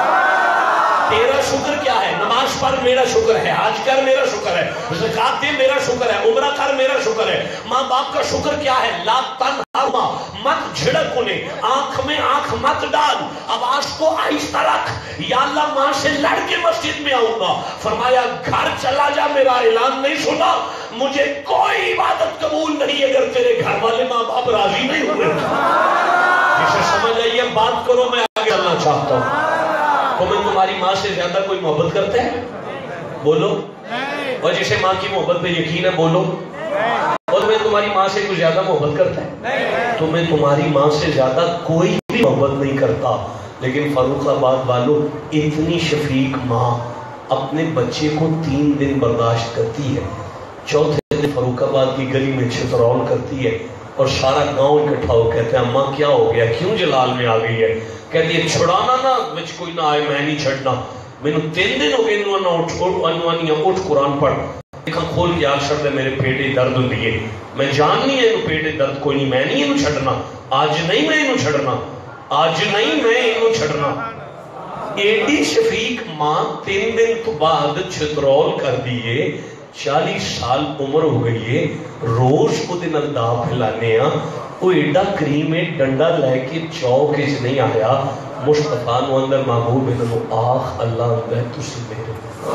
تیرا شکر کیا ہے؟ نماز پڑھ میرا شکر ہے، حج کر میرا شکر ہے، زکات دے میرا شکر ہے، عمرہ کر میرا شکر ہے. ماں باپ کا شکر کیا ہے؟ لا تنہرہما، मत झिड़क उन्हें, आंख में आंख मत डाल, आवाज को आहिस्ता रख। या अल्लाह मां से लड़ के मस्जिद में आऊंगा। फरमाया घर चला जा, मेरा ऐलान नहीं सुना, मुझे कोई इबादत कबूल नहीं अगर तेरे घर वाले माँ बाप राजी नहीं हुए। जिसे समझ आइए बात करो, मैं आगे चलना चाहता हूँ। तो मैं तुम्हारी माँ से ज्यादा कोई मोहब्बत करता है? बोलो। और जिसे माँ की मोहब्बत पे यकीन है बोलो। और मैं तुम्हारी माँ से कुछ ज्यादा मोहब्बत करता है? तो मैं तुम्हारी माँ से ज्यादा कोई भी मोहब्बत नहीं करता। लेकिन फर्रुखाबाद वालों, इतनी शफीक माँ अपने बच्चे को तीन दिन बर्दाश्त करती है, चौथे दिन फर्रुखाबाद की गली में छितरौल करती है और सारा गांव इकट्ठा हो कहते हैं अम्मा क्या हो गया, क्यों जलाल में आ गई है? कहती है छुड़ाना ना, मुझ कोई ना आए, मैं नहीं छड़ना। मैंने तीन दिन हो गए ना उठ उठ उठ कुरान पढ़, देखा खोल के आग शब्द मेरे पेटे दर्द होती है, मैं जान नहीं है पेटे दर्द कोई नहीं, मैं नहीं इन्हू छड़ना, आज नहीं मैं इन्हू छड़ना, आज नहीं मैं इन्हू छड़ना। एडी शफीक मां तीन दिन तो बाद छितरौल कर दिए, चालीस साल उम्र हो गई है, रोज को दिन दा फैलाने वो एडा करीम डंडा लैके चौक च नहीं आया। मुस्तफा नु अंदर महबूब इन्हों आख अल्लाह अंदर तुसी मेरे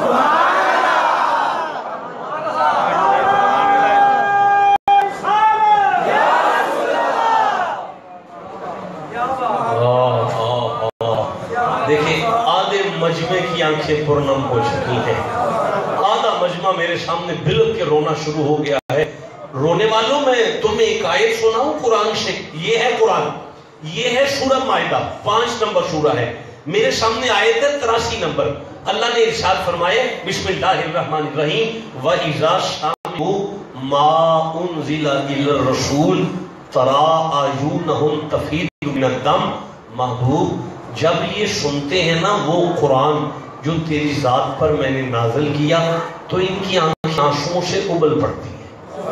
देखिए आधे मजमे की आंखें पुरनम हो चुकी हैं, आधा मजमा मेरे सामने बिलक के रोना शुरू हो गया है। रोने वालों में तुम्हें एक आयत सुनाऊं कुरान से, ये है कुरान, ये है सूरह माइदा, पांच नंबर सूरह है, मेरे सामने आयत है तिरासी नंबर। अल्लाह ने इरशाद फरमाया बिस्मिल्लाहिर्रहमानिर्रहीम व इज़ा समिउ मा उनज़िला इलर रसूल तरा अयूनहुम तफीदु मिनद्दम। महबूब जब ये सुनते हैं ना वो कुरान जो तेरी जात पर मैंने नाजिल किया, तो इनकी आंखें आंसुओं से उबल पड़ती है।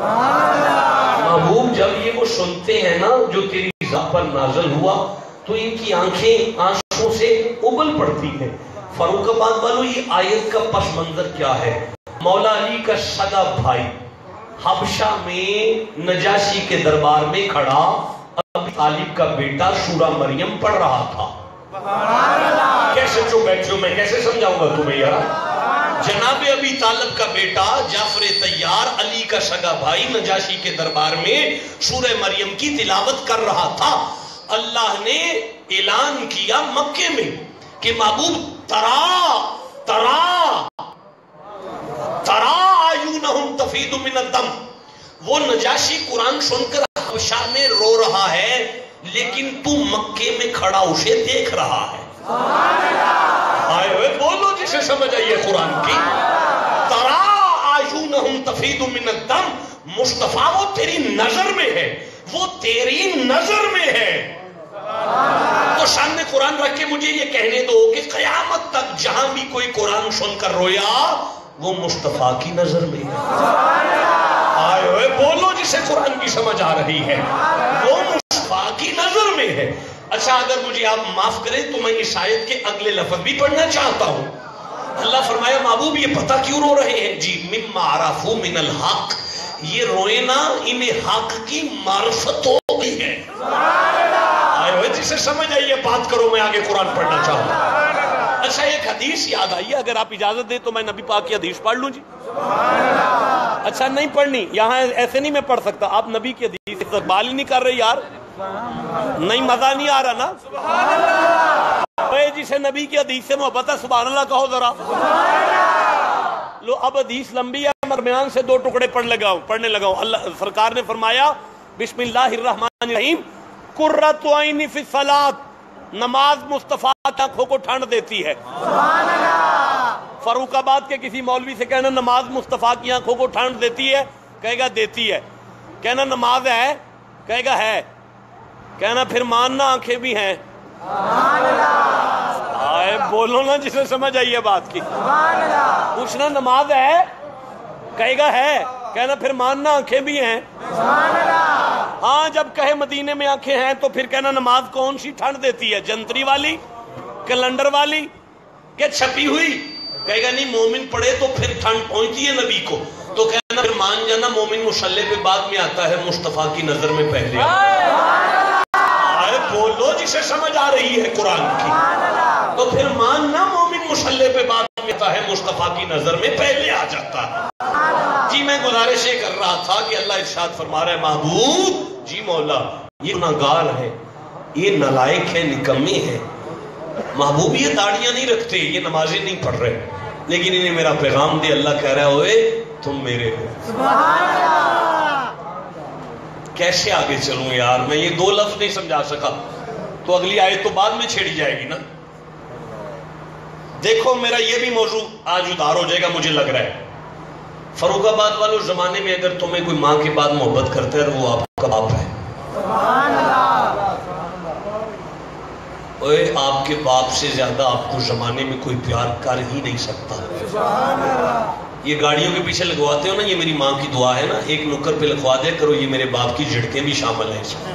महबूब जब ये वो सुनते हैं ना जो तेरी जात पर नाजिल हुआ, तो इनकी आंखें आंसुओं से उबल पड़ती हैं। फर्रुखाबाद वालों, ये आयत का पस मंजर क्या है? मौला अली का सगा भाई हबशा में नजाशी के दरबार में खड़ा अबी तालिब का बेटा सूरह मरियम पढ़ रहा था। कैसे चुप बैठे हो, मैं कैसे समझाऊंगा तुम्हें यार? जनाब अबी तालिब का बेटा जाफर तैयार अली का सगा भाई नजाशी के दरबार में सूरह मरियम की तिलावत कर रहा था। अल्लाह ने ऐलान किया मक्के में कि महबूब तरा तरा तरा आयूनहुम तफीदु मिनद्दम। वो नजाशी कुरान सुनकर हबशा में रो रहा है, लेकिन तू मक्के में खड़ा उसे देख रहा है। आए हुए बोलो जिसे समझ आइए कुरान की। तरा आयूनहुम तफीदु मिनद्दम, मुस्तफा वो तेरी नजर में है, वो तेरी नजर में है। तो सामने कुरान रख के मुझे ये कहने दो कि कयामत तक जहां भी कोई कुरान सुनकर रोया वो मुस्तफा की नजर में है। आए हुए बोलो जिसे कुरान की समझ आ रही है, वो मुस्तफा की नजर में है। अच्छा, अगर मुझे आप माफ करें तो मैं इस आयत के अगले लफ्ज भी पढ़ना चाहता हूं। अल्लाह फरमाया महबूब ये पता क्यों रो रहे हैं? जी मिम्मा अरफू मिनल हक, ये रोए ना इन्हें हक की मार्फत हो गई है। जिसे समझ आइए बात करो, मैं आगे कुरान पढ़ना चाहूंगा। अच्छा, एक हदीस याद आई, अगर आप इजाजत दें तो मैं नबी पाक की हदीस पढ़ लूं जी। अच्छा, नहीं पढ़नी, यहाँ ऐसे नहीं मैं पढ़ सकता, आप नबी की हदीस इस्तकबाल ही नहीं कर रहे यार, नहीं मजा नहीं आ रहा ना। जिसे नबी की हदीस से मोहब्बत है सुभान अल्लाह कहो जरा। लो अब हदीस लंबी है, दरमियान से दो टुकड़े पढ़ लगाऊं पढ़ने लगाऊं। अल्लाह सरकार ने फरमाया बिस्मिल्लाहिर्रहमानिर्रहीम कुर्रतु ऐनी फी सलात, नमाज मुस्तफा की आंखों को ठंड देती है। फर्रुखाबाद के किसी मौलवी से कहना नमाज मुस्तफा की आंखों को ठंड देती है, कहेगा देती है। कहना नमाज है, कहेगा है। कहना फिर मानना आंखें भी हैं। आए बोलो ना जिसे समझ आइए बात की। पूछना नमाज है, कहेगा है। कहना फिर मानना आंखें भी हैं। हाँ, जब कहे मदीने में आंखें हैं तो फिर कहना नमाज कौन सी ठंड देती है, जंतरी वाली, कैलेंडर वाली, क्या छपी हुई? कहेगा नहीं, मोमिन पढ़े तो फिर ठंड पहुंचती है नबी को। तो कहना फिर मान जाना मोमिन मुसल्ले पे बाद में आता है, मुस्तफा की नजर में पहले। بولو جسے سمجھ آ رہی ہے قرآن کی. تو پھر ماننا مومن مسلح پہ بات کرتا ہے مصطفیٰ کی نظر میں پہلے آ جاتا ہے. جی میں گزارش یہ کر رہا تھا کہ اللہ ارشاد فرما رہا ہے محبوب جی مولا یہ گناہگار ہے، یہ نالائق ہے، نکمی ہے. محبوب یہ داڑیاں نہیں رکھتے، یہ نمازیں نہیں پڑھ رہے، لیکن انہیں میرا پیغام دے. اللہ کہہ رہا ہے ہوئے تم میرے ہو. کیسے آگے چلوں یار، میں یہ دو لفظ نہیں سمجھا سکا، تو اگلی آیت تو بعد میں چھیڑی جائے گی نا. دیکھو میرا یہ بھی موضوع آج ادھار ہو جائے گا مجھے لگ رہا ہے. فاروق آباد والوں زمانے میں اگر تمہیں کوئی ماں کے بعد محبت کرتا ہے تو وہ آپ کا باپ ہے. اوے آپ کے باپ سے زیادہ آپ کو زمانے میں کوئی پیار کر ہی نہیں سکتا. یہ گاڑیوں کے پیچھے لگواتے ہو نا، یہ میری ماں کی دعا ہے نا، ایک نکر پہ لکھوا دیا کرو یہ میرے باپ کی جھڑکیں بھی شامل ہیں اس میں.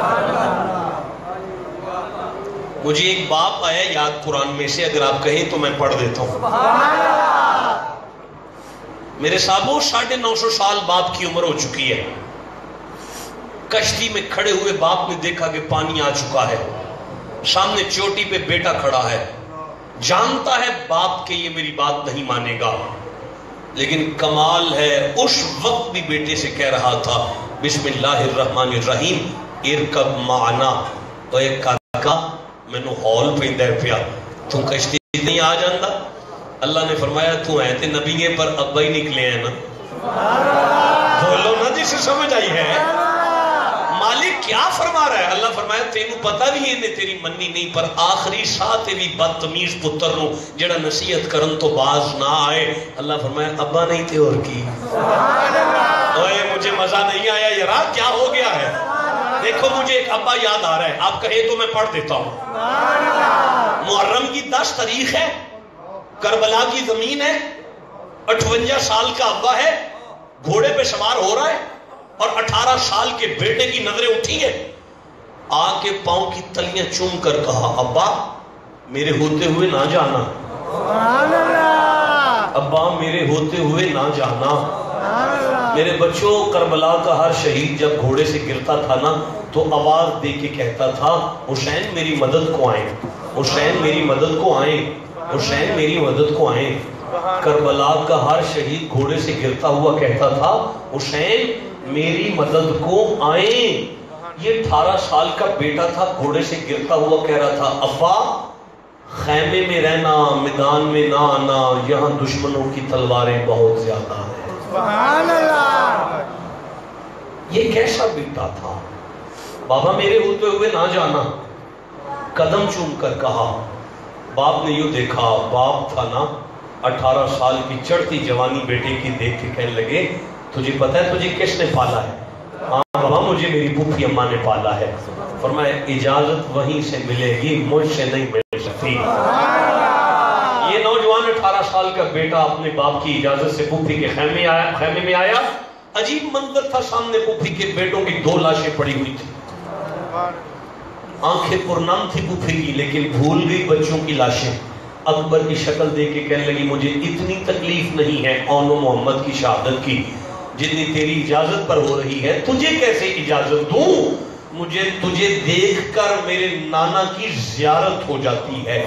مجھے ایک باپ آیا یاد قرآن میں سے، اگر آپ کہیں تو میں پڑھ دیتا ہوں. میرے صاحبوں ساڑھے نو سو سال باپ کی عمر ہو چکی ہے. کشتی میں کھڑے ہوئے باپ نے دیکھا کہ پانی آ چکا ہے، سامنے چوٹی پہ بیٹا کھڑا ہے. جانتا ہے باپ کہ یہ میری بات نہیں مانے گا، لیکن کمال ہے اس وقت بھی بیٹے سے کہہ رہا تھا بسم اللہ الرحمن الرحیم ارکب معنا. تو ایک کاکا مینو ہال پہ در پیا تو کشتی نہیں آ جاندہ. اللہ نے فرمایا تو ہے تے نبی پر ابا ہی نکلے ہیں نا. بولو نا جسے سمجھ آئی ہے. مالک کیا فرما رہا ہے؟ اللہ فرمایا تینوں پتہ بھی ہے انہیں تیری منی نہیں، پر آخری ساتھ بھی بدتمیز پتر نو جڑا نصیحت کرن تو باز نہ آئے. اللہ فرمایا ابا نہیں تھے اور کی. اوے مجھے مزہ نہیں آیا یار، کیا ہو گیا ہے؟ دیکھو مجھے ایک ابا یاد آ رہا ہے، آپ کہے تو میں پڑھ دیتا ہوں. محرم کی دس تاریخ ہے، کربلا کی زمین ہے، اٹھونجا سال کا ابا ہے، گھوڑے پہ سوار ہو رہا ہے اور اٹھارہ سال کے بیٹے کی نظریں اٹھی ہیں. آ کے پاؤں کی تلیاں چوم کر کہا ابا میرے ہوتے ہوئے نہ جانا، ابا میرے ہوتے ہوئے نہ جانا. میرے بچوں کربلا کا ہر شہید جب گھوڑے سے گرتا تھا نا تو آواز دے کے کہتا تھا حسین میری مدد کو آئیں، حسین میری مدد کو آئیں، حسین میری مدد کو آئیں. کربلا کا ہر شہید گھوڑے سے گرتا ہوا کہتا تھا حسین میری مدد کو آئیں. یہ اٹھارہ سال کا بیٹا تھا، گھوڑے سے گرتا ہوا کہہ رہا تھا ابا خیمے میں رہنا، میدان میں نہ آنا، یہاں دشمنوں کی تلواریں بہت زیادہ ہیں. سبحان اللہ. یہ کیسا بیٹا تھا؟ بابا میرے ہوتے ہوئے نہ جانا. قدم چوم کر کہا. باپ نے یوں دیکھا، باپ تھا نا اٹھارہ سال کی چڑھتی جوانی بیٹے کی دیکھ کے کہنے لگے تجھے پتہ ہے تجھے کس نے پالا ہے؟ ہاں بابا مجھے میری پھوپھی اماں نے پالا ہے. فرمایا اجازت وہیں سے ملے گی، مجھ سے نہیں مل سکتی. یہ نوجوان اٹھارہ سال کا بیٹا اپنے باپ کی اجازت سے پھوپھی کے خیمے آیا خیمے میں آیا. عجیب منظر تھا، سامنے پھوپھی کے بیٹوں کی دو لاشیں پڑی ہوئی تھی. آنکھیں پرنم تھی پھوپھی کی لیکن بھول گئی بچوں کی لاشیں. اکبر کی شکل دیکھ کے کہنے لگی مجھے اتنی تکلیف نہیں ہے اون و محمد کی شہادت کی جتنی تیری اجازت پر ہو رہی ہے. تجھے کیسے اجازت دوں؟ مجھے تجھے دیکھ کر میرے نانا کی زیارت ہو جاتی ہے.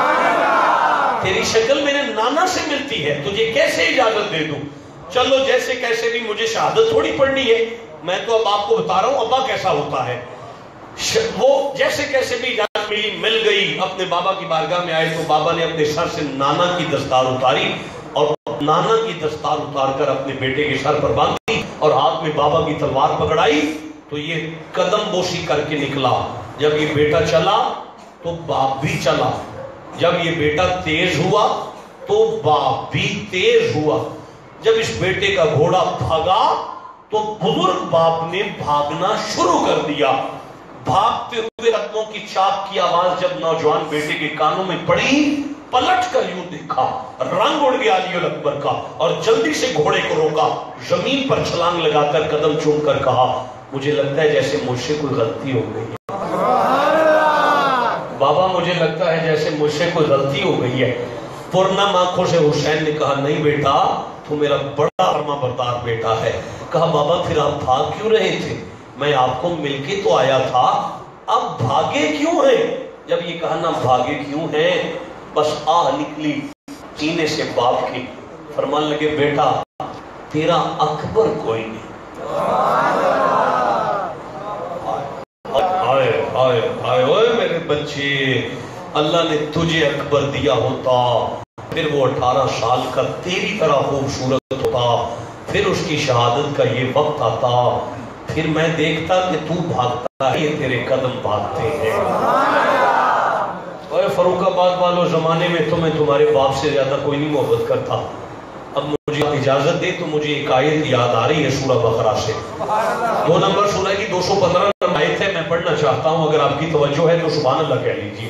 تیری شکل میرے نانا سے ملتی ہے، تجھے کیسے اجازت دے دوں؟ چلو جیسے کیسے بھی مجھے شہادت تھوڑی پڑھنی ہے، میں تو اب آپ کو بتا رہا ہوں ابا کیسا ہوتا ہے. وہ جیسے کیسے بھی اجازت ملی مل گئی. اپنے بابا کی بارگاہ میں آئے تو بابا نے اپنے سر سے نانا کی دستار اتاری اور نانا کی دستار اتار کر اپنے بیٹے کے سر پر باندھی اور ہاتھ میں بابا کی تلوار پکڑائی تو یہ قدم بوسی کر کے نکلا. جب یہ بیٹا چلا تو باپ بھی چلا، جب یہ بیٹا تیز ہوا تو باپ بھی تیز ہوا. جب اس بیٹے کا گھوڑا بھاگا تو بزرگ باپ نے بھاگنا شروع کر دیا. بھاگتے ہوئے قدموں کی چاپ کی آواز جب نوجوان بیٹے کے کانوں میں پڑی، پلٹ کر یوں دیکھا، رنگ اڑ گیا علی اکبر کا اور جلدی سے گھوڑے کو روکا. زمین پر چھلانگ لگا کر قدم چوم کر کہا مجھے لگتا ہے جیسے مجھ سے کوئی غلطی ہو گئی ہے. بابا مجھے لگتا ہے جیسے مجھ سے کوئی غلطی ہو گئی ہے. پرنم آنکھوں سے حسین نے کہا نہیں بیٹا تو میرا بڑا فرما بردار بیٹا ہے. کہا بابا پھر آپ بھاگ کیوں رہے تھے؟ میں آپ کو مل کے تو آیا تھا. اب بھاگے کیوں ہیں؟ جب یہ کہا نا بھاگے کیوں ہیں، بس آہ نکلی سینے سے باپ کی، فرمان لگے بیٹا تیرا اکبر کوئی نہیں۔ آئے آئے آئے آئے میرے بچے، اللہ نے تجھے اکبر دیا ہوتا پھر وہ اٹھارہ سال کا تیری طرح خوبصورت ہوتا، پھر اس کی شہادت کا یہ وقت آتا، پھر میں دیکھتا کہ تو بھاگتا ہے یہ تیرے قدم بھاگتے ہیں۔ اوے فاروق آباد والوں، زمانے میں تمہیں تمہارے باپ سے زیادہ کوئی نہیں محبت کرتا۔ اب مجھے اجازت دے تو مجھے ایک آیت یاد آ رہی ہے سورہ بقرہ سے، دو نمبر سورہ کی دو سو پندرہ نمبر آیت ہے، میں پڑھنا چاہتا ہوں، اگر آپ کی توجہ ہے تو سبحان اللہ کہہ لیجیے۔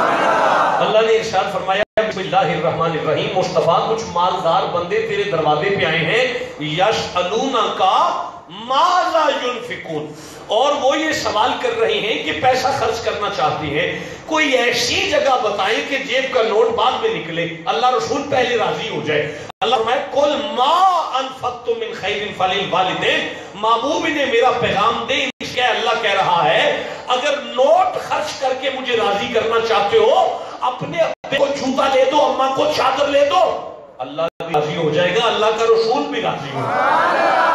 اللہ نے ارشاد فرمایا بسم اللہ الرحمن الرحیم، مصطفیٰ کچھ مالدار بندے تیرے دروازے پہ آئے ہیں، یسألونک ماذا ينفقون، اور وہ یہ سوال کر رہے ہیں کہ پیسہ خرچ کرنا چاہتے ہیں، کوئی ایسی جگہ بتائیں کہ جیب کا نوٹ بعد میں نکلے، اللہ رسول پہلے راضی ہو جائے۔ اللہ فرمائے قل ما انفقتم من خیر فللوالدین، محبوب نے میرا پیغام دے، اس کا اللہ کہہ رہا ہے اگر نوٹ خرچ کر کے مجھے راضی کرنا چاہتے ہو، اپنے ابے کو جوتا لے دو، اماں کو چادر لے دو، اللہ بھی راضی ہو جائے گا، اللہ کا رسول بھی راضی ہو جائے گا۔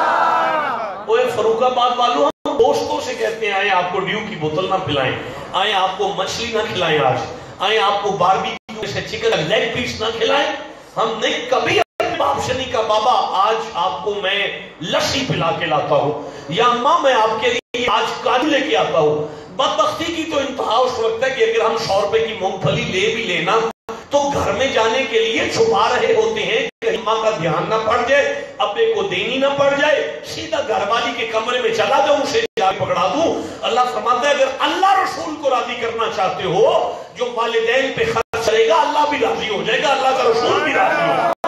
وہ فاروق آباد والوں، ہم دوستوں سے کہتے ہیں آئیں آپ کو ڈیو کی بوتل نہ پلائیں، آئیں آپ کو مچھلی نہ کھلائیں، آج آئیں آپ کو باربیکیو سے چکن لیگ پیس نہ کھلائیں، ہم نے کبھی اپنے باپ سے نہیں کہا بابا آج آپ کو میں لسی پلا کے لاتا ہوں، یا ماں میں آپ کے لیے آج کاجو لے کے آتا ہوں۔ بدبختی کی تو انتہا اس وقت ہے کہ اگر ہم سو روپے کی مونگ پھلی لے بھی لینا تو گھر میں جانے کے لیے چھپا رہے ہوتے ہیں، کہیں ماں کا دھیان نہ پڑ جائے، ابے کو دینی نہ پڑ جائے، سیدھا گھر والی کے کمرے میں چلا جاؤں، اسے جا کے پکڑا دوں۔ اللہ فرماتا ہے اگر اللہ رسول کو راضی کرنا چاہتے ہو، جو والدین پہ خرچ کرے گا اللہ بھی راضی ہو جائے گا، اللہ کا رسول بھی راضی ہو جائے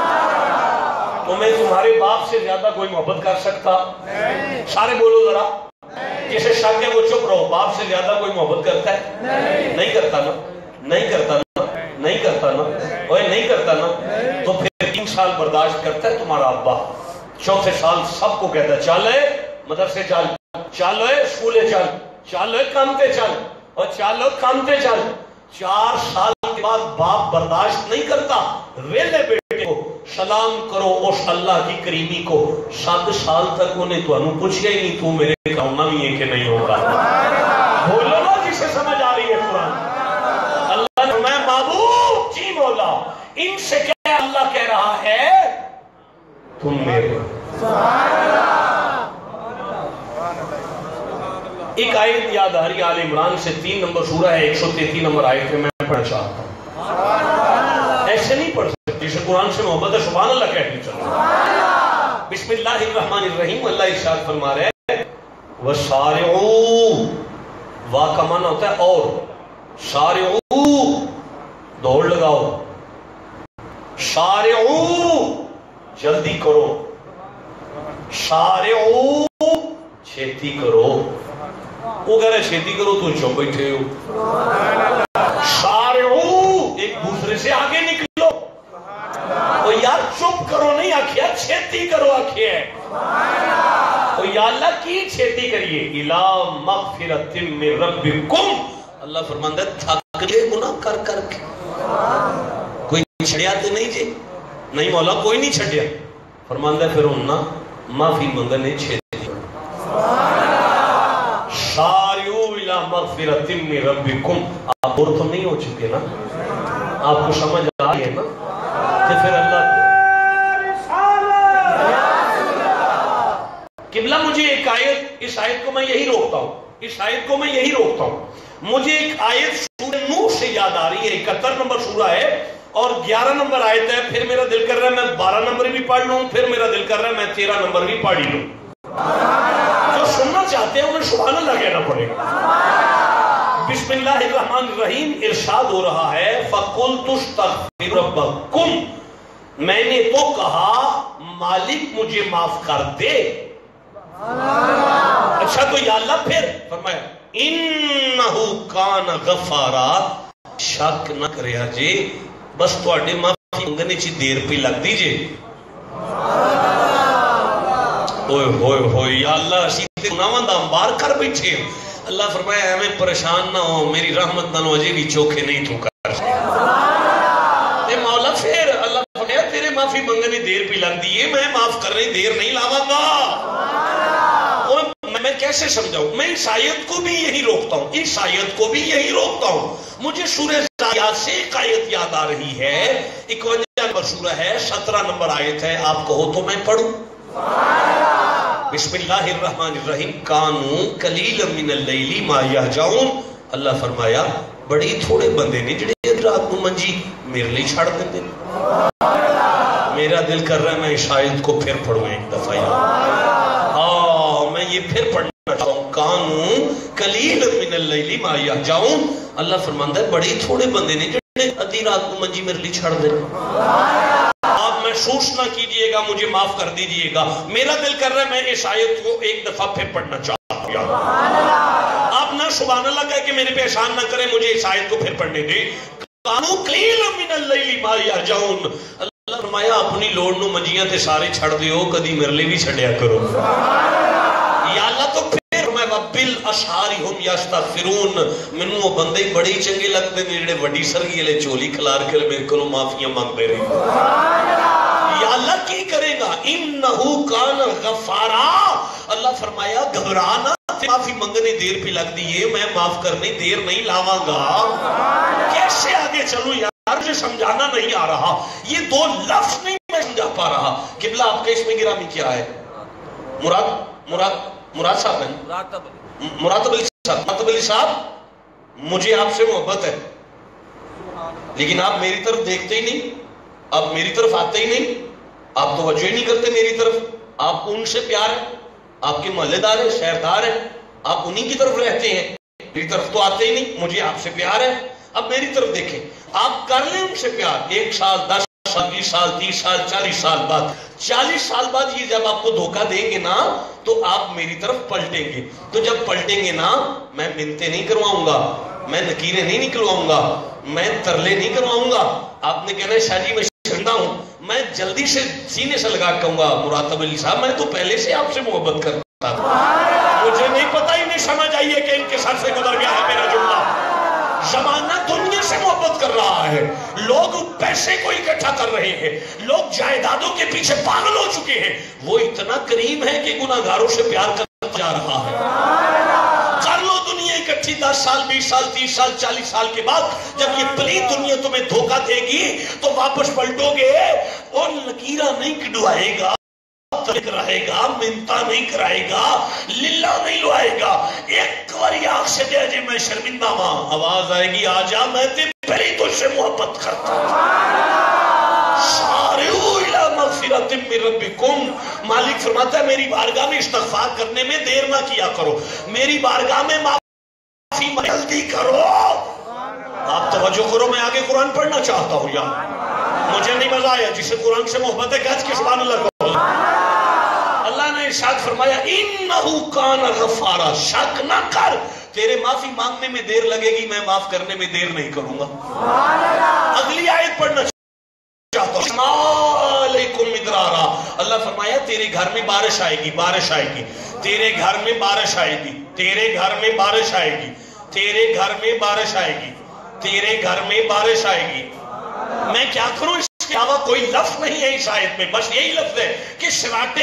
گا۔ تو میں تمہارے باپ سے زیادہ کوئی محبت کر سکتا؟ سارے بولو ذرا، جسے شک ہے وہ چپ رہو، باپ سے زیادہ کوئی محبت کرتا ہے؟ نہیں کرتا نا، نہیں کرتا نا، نہیں کرتا نا، اوے نہیں کرتا نا، تو پھر تین سال برداشت کرتا ہے تمہارا ابا، چوتھے سال سب کو کہتا ہے چل اے مدرسے چل، چل اے اسکولے چل، چل اے کام پہ چل، اور چل اے کام پہ چل۔ چار سال کے بعد باپ برداشت نہیں کرتا، ویلے بیٹے کو سلام کرو اس اللہ کی کریمی کو، سات سال تک انہیں تو انہوں پوچھے ہی نہیں تو میرے کامنا بھی ہے کہ نہیں ہوگا۔ بولو نا جسے سمجھ آ رہی ہے قرآن۔ اللہ نے میں محبوب جی مولا ان سے کیا اللہ کہہ رہا ہے تم میرے۔ ایک آیت یاد آ رہی آل عمران سے، تین نمبر سورہ ہے، ایک سو تینتیس نمبر آیت میں میں پڑھنا چاہتا ہوں، ایسے نہیں پڑھ سکتے، جسے قرآن سے محبت ہے سبحان اللہ کہتے چلو۔ بسم اللہ الرحمن الرحیم، اللہ ارشاد فرما رہے ہیں وَسَارِعُوا، وا کا معنی ہوتا ہے اور، سارعوا دوڑ لگاؤ، سارعوا جلدی کرو، سارعوا چھیتی کرو۔ وہ کہہ رہے چھیتی کرو تو چو بیٹھے ہو، سارعوا ایک دوسرے سے آگے نکلو، وہ یار چپ کرو نہیں آکھیا، چھیتی کرو آکھیا ہے، تو یا اللہ کی چھیتی کریے، اِلَى مَغْفِرَةٍ مِّن رَبِّكُمْ، اللہ فرماندہ تھک لے گناہ کر کر کے، کوئی چھڑیا تے نہیں جے، نہیں مولا کوئی نہیں چھڑیا، فرماندہ پھر انہا معافی منگنے چھیتی ساریو الى مغفرت من ربکم۔ آپ اور تو نہیں ہو چکے نا، آپ کو سمجھ آ رہی ہے نا، کہ پھر اللہ قبلہ مجھے ایک آیت، اس آیت کو میں یہی روکتا ہوں، اس آیت کو میں یہی روکتا ہوں، مجھے ایک آیت سورہ نوح سے یاد آ رہی ہے، اکہتر نمبر سورہ ہے اور گیارہ نمبر آیت ہے، پھر میرا دل کر رہا ہے میں بارہ نمبر بھی پڑھ لوں، پھر میرا دل کر رہا ہے میں تیرہ نمبر بھی پڑھ لوں۔ جو سننا چاہتے ہیں انہیں سبحان اللہ کہنا پڑے گا۔ بسم اللہ الرحمن الرحیم، ارشاد ہو رہا ہے فَقُلْتُ اسْتَغْفِرُوا رَبَّكُمْ، میں نے تو کہا مالک مجھے معاف کر دے۔ اچھا تو یا اللہ پھر فرمایا اِنَّهُ كَانَ غَفَارًا، شک نہ کرے جی، بس تو اڈے معافی منگنے چی دیر پہ لگ دیجئے۔ اوئے ہوئے ہوئے یا اللہ اسی تے گناہاں دا انبار کر بیٹھے، اللہ فرمایا ہمیں پریشان نہ ہو، میری رحمت نہ لو اجے بھی چوکھے نہیں تو کر اے مولا پھر اللہ فرمایا تیرے معافی منگنے دیر پہ لگ دیئے، میں معاف کرنے دیر نہیں لاواں گا۔ اور میں کیسے سمجھاؤں؟ میں اس آیت کو بھی یہی روکتا ہوں، اس آیت کو بھی یہی روکتا ہوں۔ مجھے سورہ زاریات سے ایک آیت یاد آ رہی ہے، اکونجا نمبر سورہ ہے، سترہ نمبر آیت ہے، آپ کہو تو میں پڑھوں۔ بسم اللہ الرحمن الرحیم، کانو قلیلا من اللیل ما یہجعون۔ اللہ فرمایا بڑی تھوڑے بندے نے جڑے رات کو منجی میرے لیے چھڑ دیتے۔ میرا دل کر رہا ہے میں اس آیت کو پھر پڑھوں ایک دفعہ یاد، ہاں میں یہ پھر پڑھنا چاہتا ہوں۔ کانو قلیلا من اللیل ما یہجعون۔ اللہ فرماندا ہے بڑی تھوڑے بندے نے جڑے ادھی رات کو منجی میرے لیے چھڑ دیتے۔ محسوس نہ کیجئے گا، مجھے معاف کر دیجئے گا، میرا دل کر رہا ہے میں اس آیت کو ایک دفعہ پھر پڑھنا چاہتا ہوں۔ آپ نہ سبحان اللہ کہہ کہ میرے پہ احسان نہ کریں، مجھے اس آیت کو پھر پڑھنے دیں۔ کانو قلیلا من اللیل ما یہجعون۔ اللہ فرمایا اپنی لوڑ نو منجیاں تے سارے چھڑ دیو، کدی میرے لیے بھی چھڑیا کرو۔ یا اللہ تو پھر میں وبالاسحار ہم یستغفرون۔ مینوں وہ بندے بڑے چنگے لگتے نے جڑے وڈی سرگی والے چولی کھلار کے میرے کولوں معافیاں مانگتے رہے۔ یا اللہ کی کرے گا؟ انہو کان غفارا۔ اللہ فرمایا گھبرانا، معافی منگنے دیر پہ لگ دیئے، میں معاف کرنے دیر نہیں لاواں گا۔ کیسے آگے چلوں یار، مجھے سمجھانا نہیں آ رہا، یہ دو لفظ نہیں میں سمجھا پا رہا۔ قبلہ آپ کے اس میں گرامی کیا ہے؟ مراد مراد مراد صاحب ہیں، مراتب علی صاحب، مراتب علی صاحب مجھے آپ سے محبت ہے، لیکن آپ میری طرف دیکھتے ہی نہیں، آپ میری طرف آتے ہی نہیں، آپ توجہ ہی نہیں کرتے میری طرف۔ آپ ان سے پیار ہے، آپ کے محلے دار ہیں، شہردار ہیں، آپ انہی کی طرف رہتے ہیں، میری طرف تو آتے ہی نہیں۔ مجھے آپ سے پیار ہے، اب میری طرف دیکھیں، آپ کر لیں ان سے پیار، ایک سال دس سال بیس سال تیس سال چالیس سال بعد، چالیس سال بعد یہ جب آپ کو دھوکہ دیں گے نا تو آپ میری طرف پلٹیں گے۔ تو جب پلٹیں گے نا میں منتیں نہیں کرواؤں گا، میں نکیریں نہیں نکلواؤں گا، میں ترلے نہیں کرواؤں گا۔ آپ نے کہنا ہے شاہ جی میں شرمندہ ہوں، میں جلدی سے سینے سے لگا کہوں گا مراتب علی صاحب میں تو پہلے سے آپ سے محبت کرتا تھا، مجھے نہیں پتا ہی نہیں سمجھ آئیے کہ ان کے سر سے گزر گیا ہے میرا جملہ۔ زمانہ دنیا سے محبت کر رہا ہے، لوگ پیسے کو اکٹھا کر رہے ہیں، لوگ جائیدادوں کے پیچھے پاگل ہو چکے ہیں، وہ اتنا کریم ہے کہ گناہگاروں سے پیار کرتا جا رہا ہے۔ کر لو دنیا اکٹھی، دس سال بیس سال تیس سال چالیس سال کے بعد جب یہ پلیت دنیا تمہیں دھوکہ دے گی تو واپس پلٹو گے، اور لکیرہ نہیں کڈوائے گا، رہے گا، منتا نہیں کرائے گا، للہ نہیں لوائے گا، ایک واری آنکھ سے دے جے میں شرمندہ ماں، آواز آئے گی آجا میں تے پہلی تو سے محبت کرتا ہوں۔ سارعوا الی مغفرۃ من ربکم، مالک فرماتا ہے میری بارگاہ میں استغفار کرنے میں دیر نہ کیا کرو، میری بارگاہ میں معافی جلدی کرو۔ آپ توجہ کرو، میں آگے قرآن پڑھنا چاہتا ہوں یار، مجھے نہیں مزہ آیا، جسے قرآن سے محبت ہے گج کے سبحان اللہ کو۔ اللہ نے ارشاد فرمایا انہو کان غفارا، شک نہ کر، تیرے معافی مانگنے میں دیر لگے گی، میں معاف کرنے میں دیر نہیں کروں گا۔ اگلی آیت پڑھنا چاہتا ہوں، علیکم مدرارا، اللہ فرمایا تیرے گھر میں بارش آئے گی، بارش آئے گی، تیرے گھر میں بارش آئے گی، تیرے گھر میں بارش آئے گی، تیرے گھر میں بارش آئے گی، تیرے گھر میں بارش آئے گی۔ میں کیا کروں، اس کے علاوہ کوئی لفظ نہیں ہے اس آیت میں، بس یہی لفظ ہے کہ شراٹے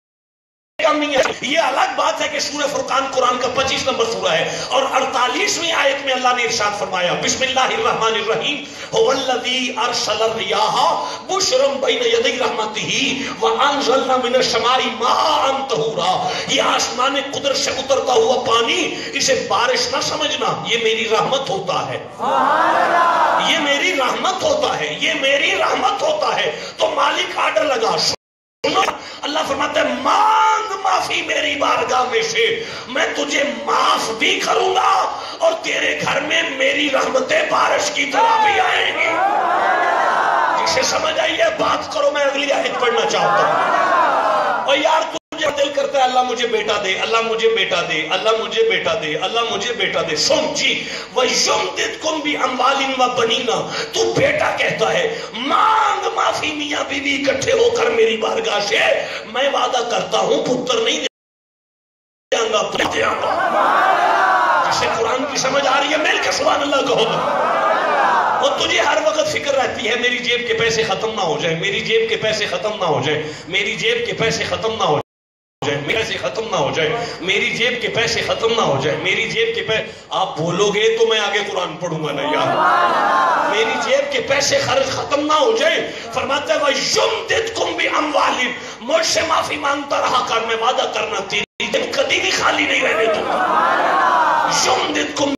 یہ الگ بات ہے کہ سورہ فرقان قرآن کا پچیس نمبر سورہ ہے، اور اڑتالیسویں آیت میں اللہ نے ارشاد فرمایا بسم اللہ الرحمن الرحیم هو الذی ارسل الریاح بشرا بین یدی رحمتہ وانزلنا من السماء ماء طہورا، یہ آسمان قدرت سے اترتا ہوا پانی، اسے بارش نہ سمجھنا، یہ میری رحمت ہوتا ہے، یہ میری رحمت ہوتا ہے، یہ میری رحمت ہوتا ہے۔ تو مالک آرڈر لگا، اللہ فرماتا ہے مانگ معافی میری بارگاہ میں سے، میں تجھے معاف بھی کروں گا اور تیرے گھر میں میری رحمتیں بارش کی طرح بھی آئیں گی۔ جسے سمجھ آئیے بات کرو، میں اگلی آیت پڑھنا چاہتا ہوں۔ اور یار تجھے دل کرتا ہے اللہ مجھے بیٹا دے، اللہ مجھے بیٹا دے، اللہ مجھے بیٹا دے، اللہ مجھے بیٹا دے، سن جی وَيُمْدِدْكُمْ بِأَمْوَالٍ وَبَنِينَ، تو بیٹا کہتا ہے مانگ معافی میاں بی بی اکٹھے ہو کر میری بارگاہ سے، میں وعدہ کرتا ہوں پتر نہیں دے گا، پتر دے گا۔ سمجھ آ رہی ہے؟ مل کے سبحان اللہ کہو گا. اور تجھے ہر وقت فکر رہتی ہے میری جیب کے پیسے ختم نہ ہو جائیں، میری جیب کے پیسے ختم نہ ہو جائیں، میری جیب کے پیسے ختم نہ ہو جائیں، میرے پیسے ختم نہ ہو جائیں، میری جیب کے پیسے ختم نہ ہو جائیں، میری جیب کے پیسے. آپ بولو گے تو میں آگے قرآن پڑھوں گا. نہیں یار، میری جیب کے پیسے خرچ ختم نہ ہو جائیں. فرماتا ہے وَيُمْدِدْكُمْ بِأَمْوَالٍ، مجھ سے معافی مانگتا رہا کر، میں وعدہ کرنا تیری جیب کبھی بھی خالی نہیں رہنے دوں گا. يُمْدِدْكُمْ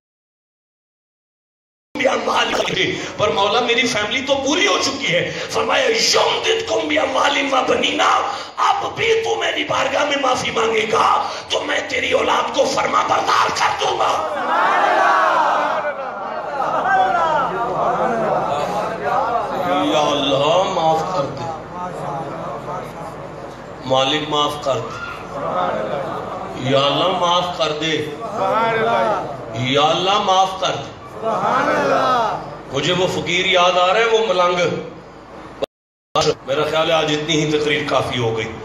پر مولا میری فیملی تو پوری ہو چکی ہے. فرمایا یمددکم باموال وبنین، اب بھی تو میری بارگاہ میں معافی مانگے گا تو میں تیری اولاد کو فرما بردار کر دوں گا. یا اللہ معاف کر دے، مالک معاف کر دے، یا اللہ معاف کر دے، یا اللہ معاف کر دے. مجھے وہ فقیر یاد آ رہا ہے، وہ ملنگ. میرا خیال ہے آج اتنی ہی تقریر کافی ہو گئی.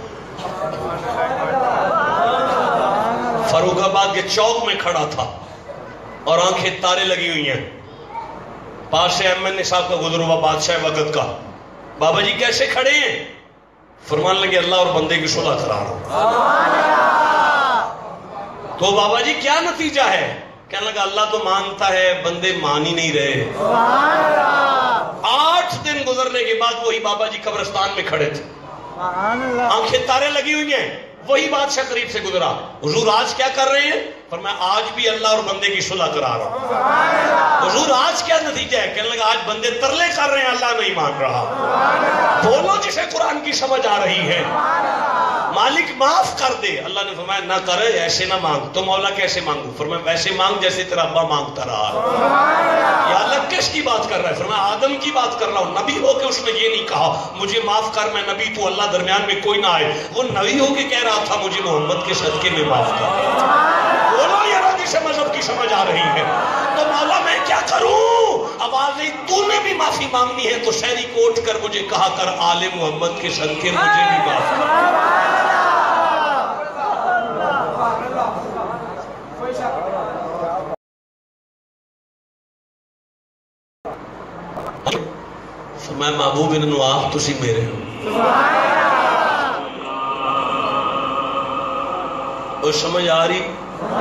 فاروق آباد کے چوک میں کھڑا تھا اور آنکھیں تارے لگی ہوئی ہیں. پاس سے ایم این اے صاحب کا گزر ہوا بادشاہ وقت کا. بابا جی کیسے کھڑے ہیں؟ فرمان لگے اللہ اور بندے کی صلح کرا رہا ہوں. تو بابا جی کیا نتیجہ ہے؟ کہنے لگا اللہ تو مانتا ہے، بندے مان ہی نہیں رہے. آٹھ دن گزرنے کے بعد وہی بابا جی قبرستان میں کھڑے تھے، آنکھیں تارے لگی ہوئی ہیں. وہی بادشاہ قریب سے گزرا. حضور آج کیا کر رہے ہیں؟ فرمایا آج بھی اللہ اور بندے کی صلح کرا رہا ہوں. حضور آج کیا نتیجہ ہے؟ کہنے لگا آج بندے ترلے کر رہے ہیں، اللہ نہیں مان رہا. بولو جسے قرآن کی سمجھ آ رہی ہے. مالک معاف کر دے. اللہ نے فرمایا نہ کر، ایسے نہ مانگ. تو مولا کیسے مانگوں؟ فرمایا ویسے مانگ جیسے تیرا ابا مانگتا رہا. یا اللہ کس کی بات کر رہا ہے؟ فرمایا آدم کی بات کر رہا ہوں. نبی ہو کے اس نے یہ نہیں کہا مجھے معاف کر، میں نبی تو اللہ درمیان میں کوئی نہ آئے. وہ نبی ہو کے کہہ رہا تھا مجھے محمد کے صدقے میں معاف کر. بولو یہ رضی سے مذہب کی سمجھ آ رہی ہے. تو مولا میں کیا کروں؟ آواز نہیں، تو نے بھی معافی مانگنی ہے تو شہری کو اٹھ کر مجھے کہا کر آل محمد کے صدقے مجھے بھی معاف کر. میں محبوب ان نواف تسی میرے ہو. اور سمجھ آ رہی؟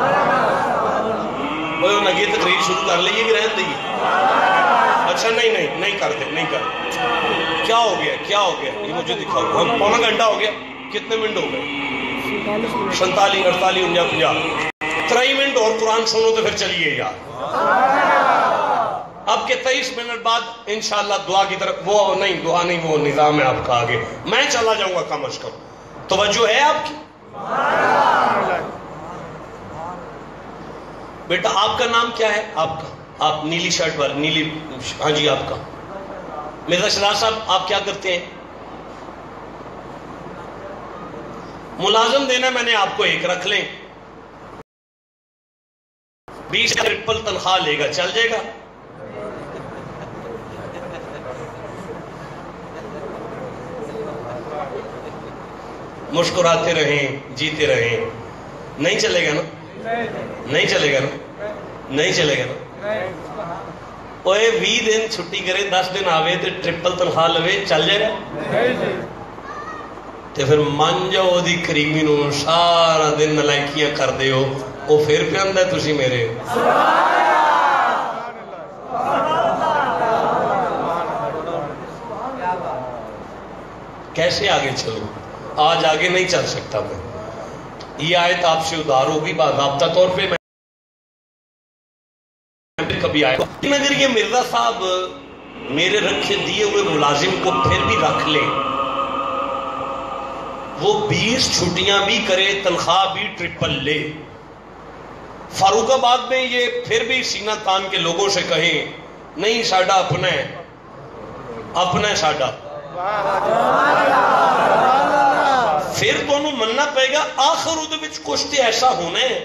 وہ نگی تقریر شروع کر لئیے کہ رہن دئیے؟ اچھا نہیں نہیں نہیں کرتے نہیں کرتے. کیا ہو گیا کیا ہو گیا یہ مجھے دکھاؤ. ہم پونا گھنٹہ ہو گیا. کتنے منٹ ہو گئے؟ سنتالی اڑتالی انجا پنجا ترائی منٹ اور قرآن سنو تو پھر چلیے یار. اب کے تیئیس منٹ بعد انشاءاللہ دعا کی طرف. وہ نہیں دعا نہیں، وہ نظام ہے آپ کا آگے. میں چلا جاؤں گا کم از کم. توجہ ہے آپ کی؟ بیٹا آپ کا نام کیا ہے؟ آپ کا آپ نیلی شرٹ والے نیلی. ہاں جی آپ کا. مرزا شراز صاحب آپ کیا کرتے ہیں؟ ملازم دینا میں نے آپ کو ایک رکھ لیں، بیس ٹرپل تنخواہ لے گا، چل جائے گا؟ مسکراتے رہیں، جیتے رہیں. نہیں چلے گا نا؟ نہیں چلے گا نا؟ نہیں چلے گا نا؟ اوے وی دن چھٹی کرے، دس دن آوے تو ٹرپل تنخواہ لوے، چل جائے گا؟ تے پھر من جاؤ دی کریمی نو سارا دن نلائکیاں کر دے ہو، وہ پھر پہ اندہ ہے تسی میرے ہو. کیسے آگے چلو؟ آج آگے نہیں چل سکتا میں. یہ آیت آپ سے ادھار ہوگی باضابطہ طور پہ. میں کبھی آئے اگر یہ مرزا صاحب میرے رکھے دیے ہوئے ملازم کو پھر بھی رکھ لیں، وہ بیس چھٹیاں بھی کرے، تنخواہ بھی ٹرپل لے، فاروق آباد میں یہ پھر بھی سینہ تان کے لوگوں سے کہیں نہیں ساڈا اپنا ہے، اپنا ہے ساڈا، پھر دونوں مننا پائے گا. آخر ادھے وچ کچھ تے ایسا ہونا ہے.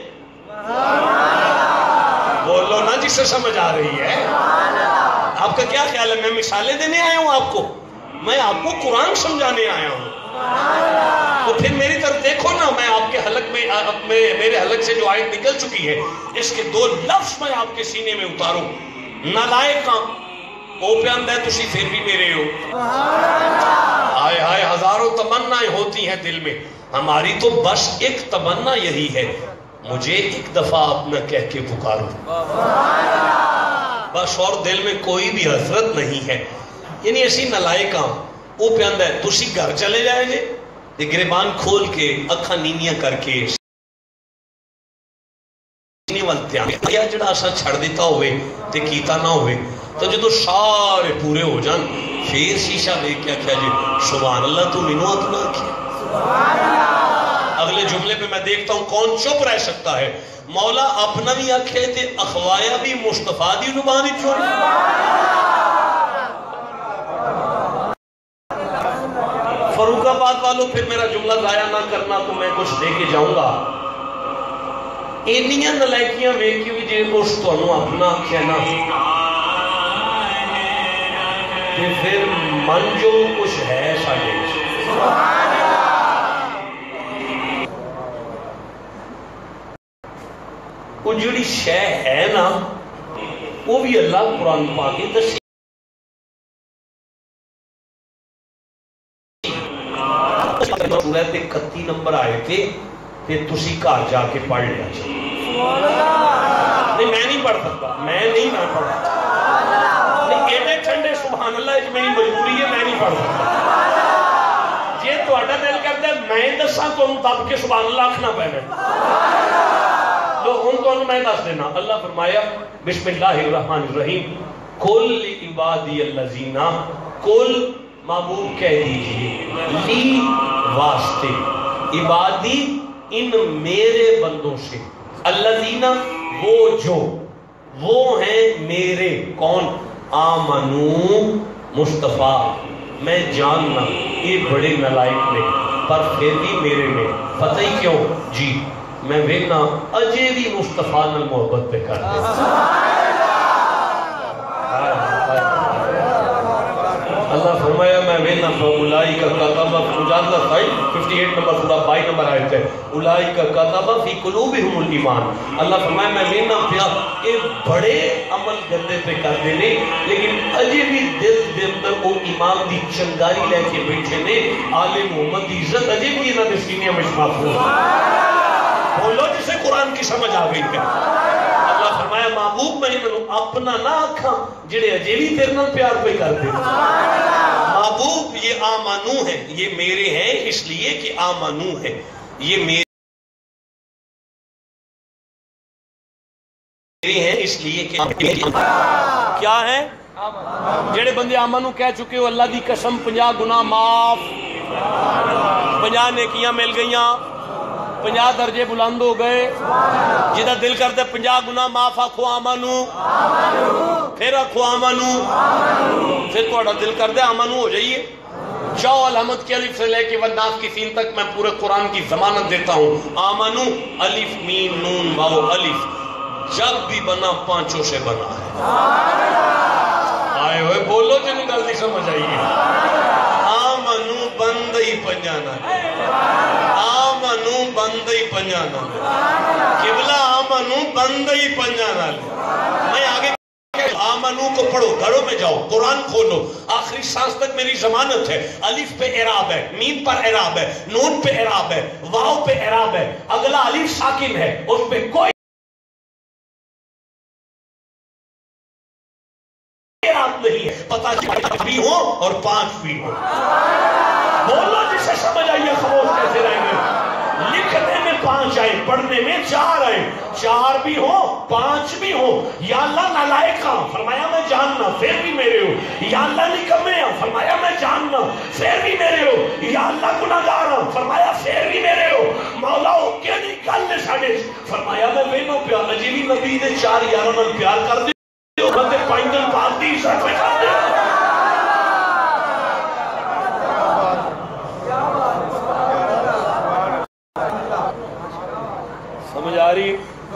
بولو نا جس سے سمجھ آ رہی ہے. آپ کا کیا خیال ہے؟ میں مثالیں دینے آیا ہوں آپ کو، میں آپ کو قرآن سمجھانے آیا ہوں. تو پھر میری طرف دیکھو نا، میں آپ کے حلق میں میرے حلق سے جو آیت نکل چکی ہے اس کے دو لفظ میں آپ کے سینے میں اتاروں. نالائکاں او پہ اندہ ہے تسی پھر بھی میرے ہو. آئے آئے ہزاروں تمنائیں ہوتی ہیں دل میں، ہماری تو بس ایک تمنا یہی ہے، مجھے ایک دفعہ اپنا کہہ کے پکارو. بس اور دل میں کوئی بھی حسرت نہیں ہے. یعنی ایسی نلائکاں او پہ اندہ ہے تسی گھر چلے جائے گے گریبان کھول کے اکھاں نیمیاں کر کے یا جڑا اسا چھڑ دیتا ہوئے تے کیتا نہ ہوئے تو جدو سارے پورے ہو جان پھر شیشہ دیکھ کیا کیا جی سبحان اللہ تو منو اپنا کیا. اگلے جملے پہ میں دیکھتا ہوں کون چپ رہ سکتا ہے. مولا اپنا بھی آکھے تے اخوایا بھی مصطفیٰ دی نبانی چھوڑی. فروخ آباد والوں پھر میرا جملہ ضائع نہ کرنا تو میں کچھ دے کے جاؤں گا. اینیاں نلائکیاں ویکھی بھی جے اس تو انہوں اپنا آکھیا نا کہ پھر من جو کچھ ہے ساڑھے وہ جڑی شے ہے نا وہ بھی اللہ قرآن پاکی دسی. سورت اکتی نمبر آئے تھے کہ تسی کار جا کے پڑھ لیا چاہیے. نہیں میں نہیں پڑھ سکتا، میں نہیں میں پڑھ سکتا. نہیں ایڈے ٹھنڈے سبحان اللہ اس میری مجبوری ہے، میں نہیں پڑھ سکتا. یہ تو اڈا دل کرتا ہے میں دساں تو ہم تب کے سبحان اللہ آکھنا پہنے تو ان کو میں دس دینا. اللہ فرمایا بسم اللہ الرحمن الرحیم کل عبادی الذین کل محبوب کہہ دیجئے لی واسطے عبادی ان میرے بندوں سے الذین وہ جو وہ ہیں میرے کون آمنو مصطفیٰ میں جاننا یہ بڑے نلائق میں پر پھر بھی میرے میں پتہ ہی کیوں جی میں وینا اجے بھی مصطفیٰ نال محبت پہ کر دے. اللہ فرمایا میں وینا اولائی کا کتابہ مجادلہ سائی اٹھاون نمبر سورہ بائیس نمبر آیت ہے اولائی کا کتابہ فی قلوبہم الایمان. اللہ فرمایا میں وینا پیا اے بڑے عمل گندے پہ کر دینے لیکن اجے بھی دل دے اندر وہ ایمان دی چنگاری لے کے بیٹھے نے. آل محمد دی عزت اجے بھی انہاں دے سینے میں محفوظ. بولو جسے قرآن کی سمجھ آ گئی ہے. اللہ فرمایا محبوب میں انہوں اپنا نہ آکھاں جڑے اجے بھی تیرے نال پیار پہ کر دے. محبوب یہ آمانو ہے، یہ میرے ہیں اس لیے کہ آمانو ہے، یہ میرے ہیں اس لیے کہ کیا ہے جڑے بندے آمانو کہہ چکے ہو اللہ دی قسم پنجا گناہ معاف، پنجا نیکیاں مل گئیاں، پنجا درجے بلند ہو گئے. جدہ دل کرتے پنجا گناہ معاف آکھو آمانو، پھر آکھو آمانو، پھر تو اڑا دل کرتے آمانو ہو جائیے. جاؤ الحمد کی الف سے لے کے والناس کی سین تک میں پورے قرآن کی ضمانت دیتا ہوں. آمانو الف میم نون واو الف جب بھی بنا پانچوں سے بنا ہے. آئے ہوئے بولو جنہوں گلتی سمجھ آئیے. آمانو بند ہی پنجانا ہے، آمانو بند ہی پنجانا ہے، قبلہ آمانو بند ہی پنجانا ہے. میں آگے آمانو کو پڑھو، گھروں میں جاؤ، قرآن کھولو، آخری سانس تک میری ضمانت ہے. الف پہ اعراب ہے، میم پر اعراب ہے، نون پہ اعراب ہے، واو پہ اعراب ہے، اگلا الف ساکن ہے، اس پہ کوئی اعراب نہیں ہے. پتہ بھی ہو اور پانچ بھی ہو. بولو جسے سمجھ آئیے خاموش کیسے رہیں گے. لکھنے میں پانچ آئے، پڑھنے میں چار آئے، چار بھی ہو پانچ بھی ہو. یا اللہ نالائکاں فرمایا میں جاننا پھر بھی میرے ہو. یا اللہ نکمے فرمایا میں جاننا پھر بھی میرے ہو. یا اللہ گناہگار فرمایا پھر بھی میرے ہو. مولا ہو کیا نہیں کل نے ساڑھے فرمایا میں وینو پیار عجیبی نبی نے چار یاروں میں پیار کر دی بندے پائنڈل پاک دی عزت میں کر دے. سمجھ آ رہی؟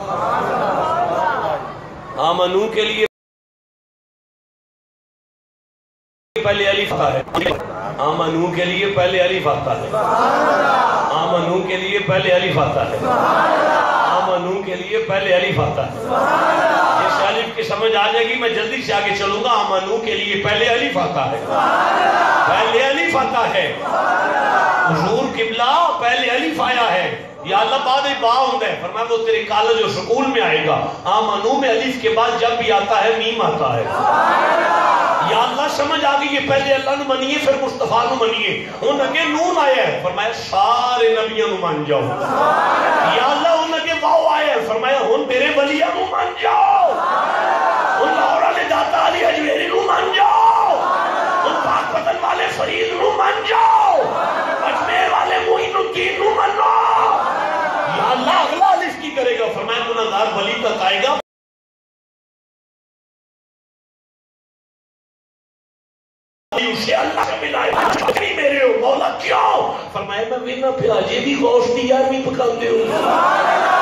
آمنو کے لیے پہلے الف ہے. آمنو کے لیے پہلے الف آتا ہے، آمنو کے لیے پہلے الف آتا ہے، آمنو کے لیے پہلے الف آتا ہے۔ جس الف کی سمجھ آ جائے گی میں جلدی سے آگے چلوں گا۔ آمنو کے لیے پہلے الف آتا ہے، پہلے الف آتا ہے۔ حضور قبلہ پہلے الف آیا ہے، یا اللہ بعد با ہوتا ہے، فرمایا وہ تیرے کالج اور سکول میں آئے گا۔ آمنو میں الف کے بعد جب بھی آتا ہے میم آتا ہے۔ یا اللہ سمجھ آگئی یہ پہلے اللہ نو منیے پھر مصطفیٰ نو منیے، ان اگے نون آیا ہے، فرمایا سارے نبیوں نو من جاؤ۔ یا اللہ ان اگے واو آیا ہے، فرمایا ہن میرے ولیاں نو من جاؤ، ان لاہور والے داتا علی اجمیری نو من جاؤ، ان پاک پتن والے فرید نو من جاؤ، اجمیر والے معین الدین نو منو۔ یا اللہ اگلا الف کی کرے گا، فرمایا گناہگار ولی تک آئے گا، اسے اللہ سے ملائے نہیں میرے ہو مولا کیوں؟ فرمایا میں وینا پہ آجے بھی گوشت دی یار نہیں پکاندے ہوں۔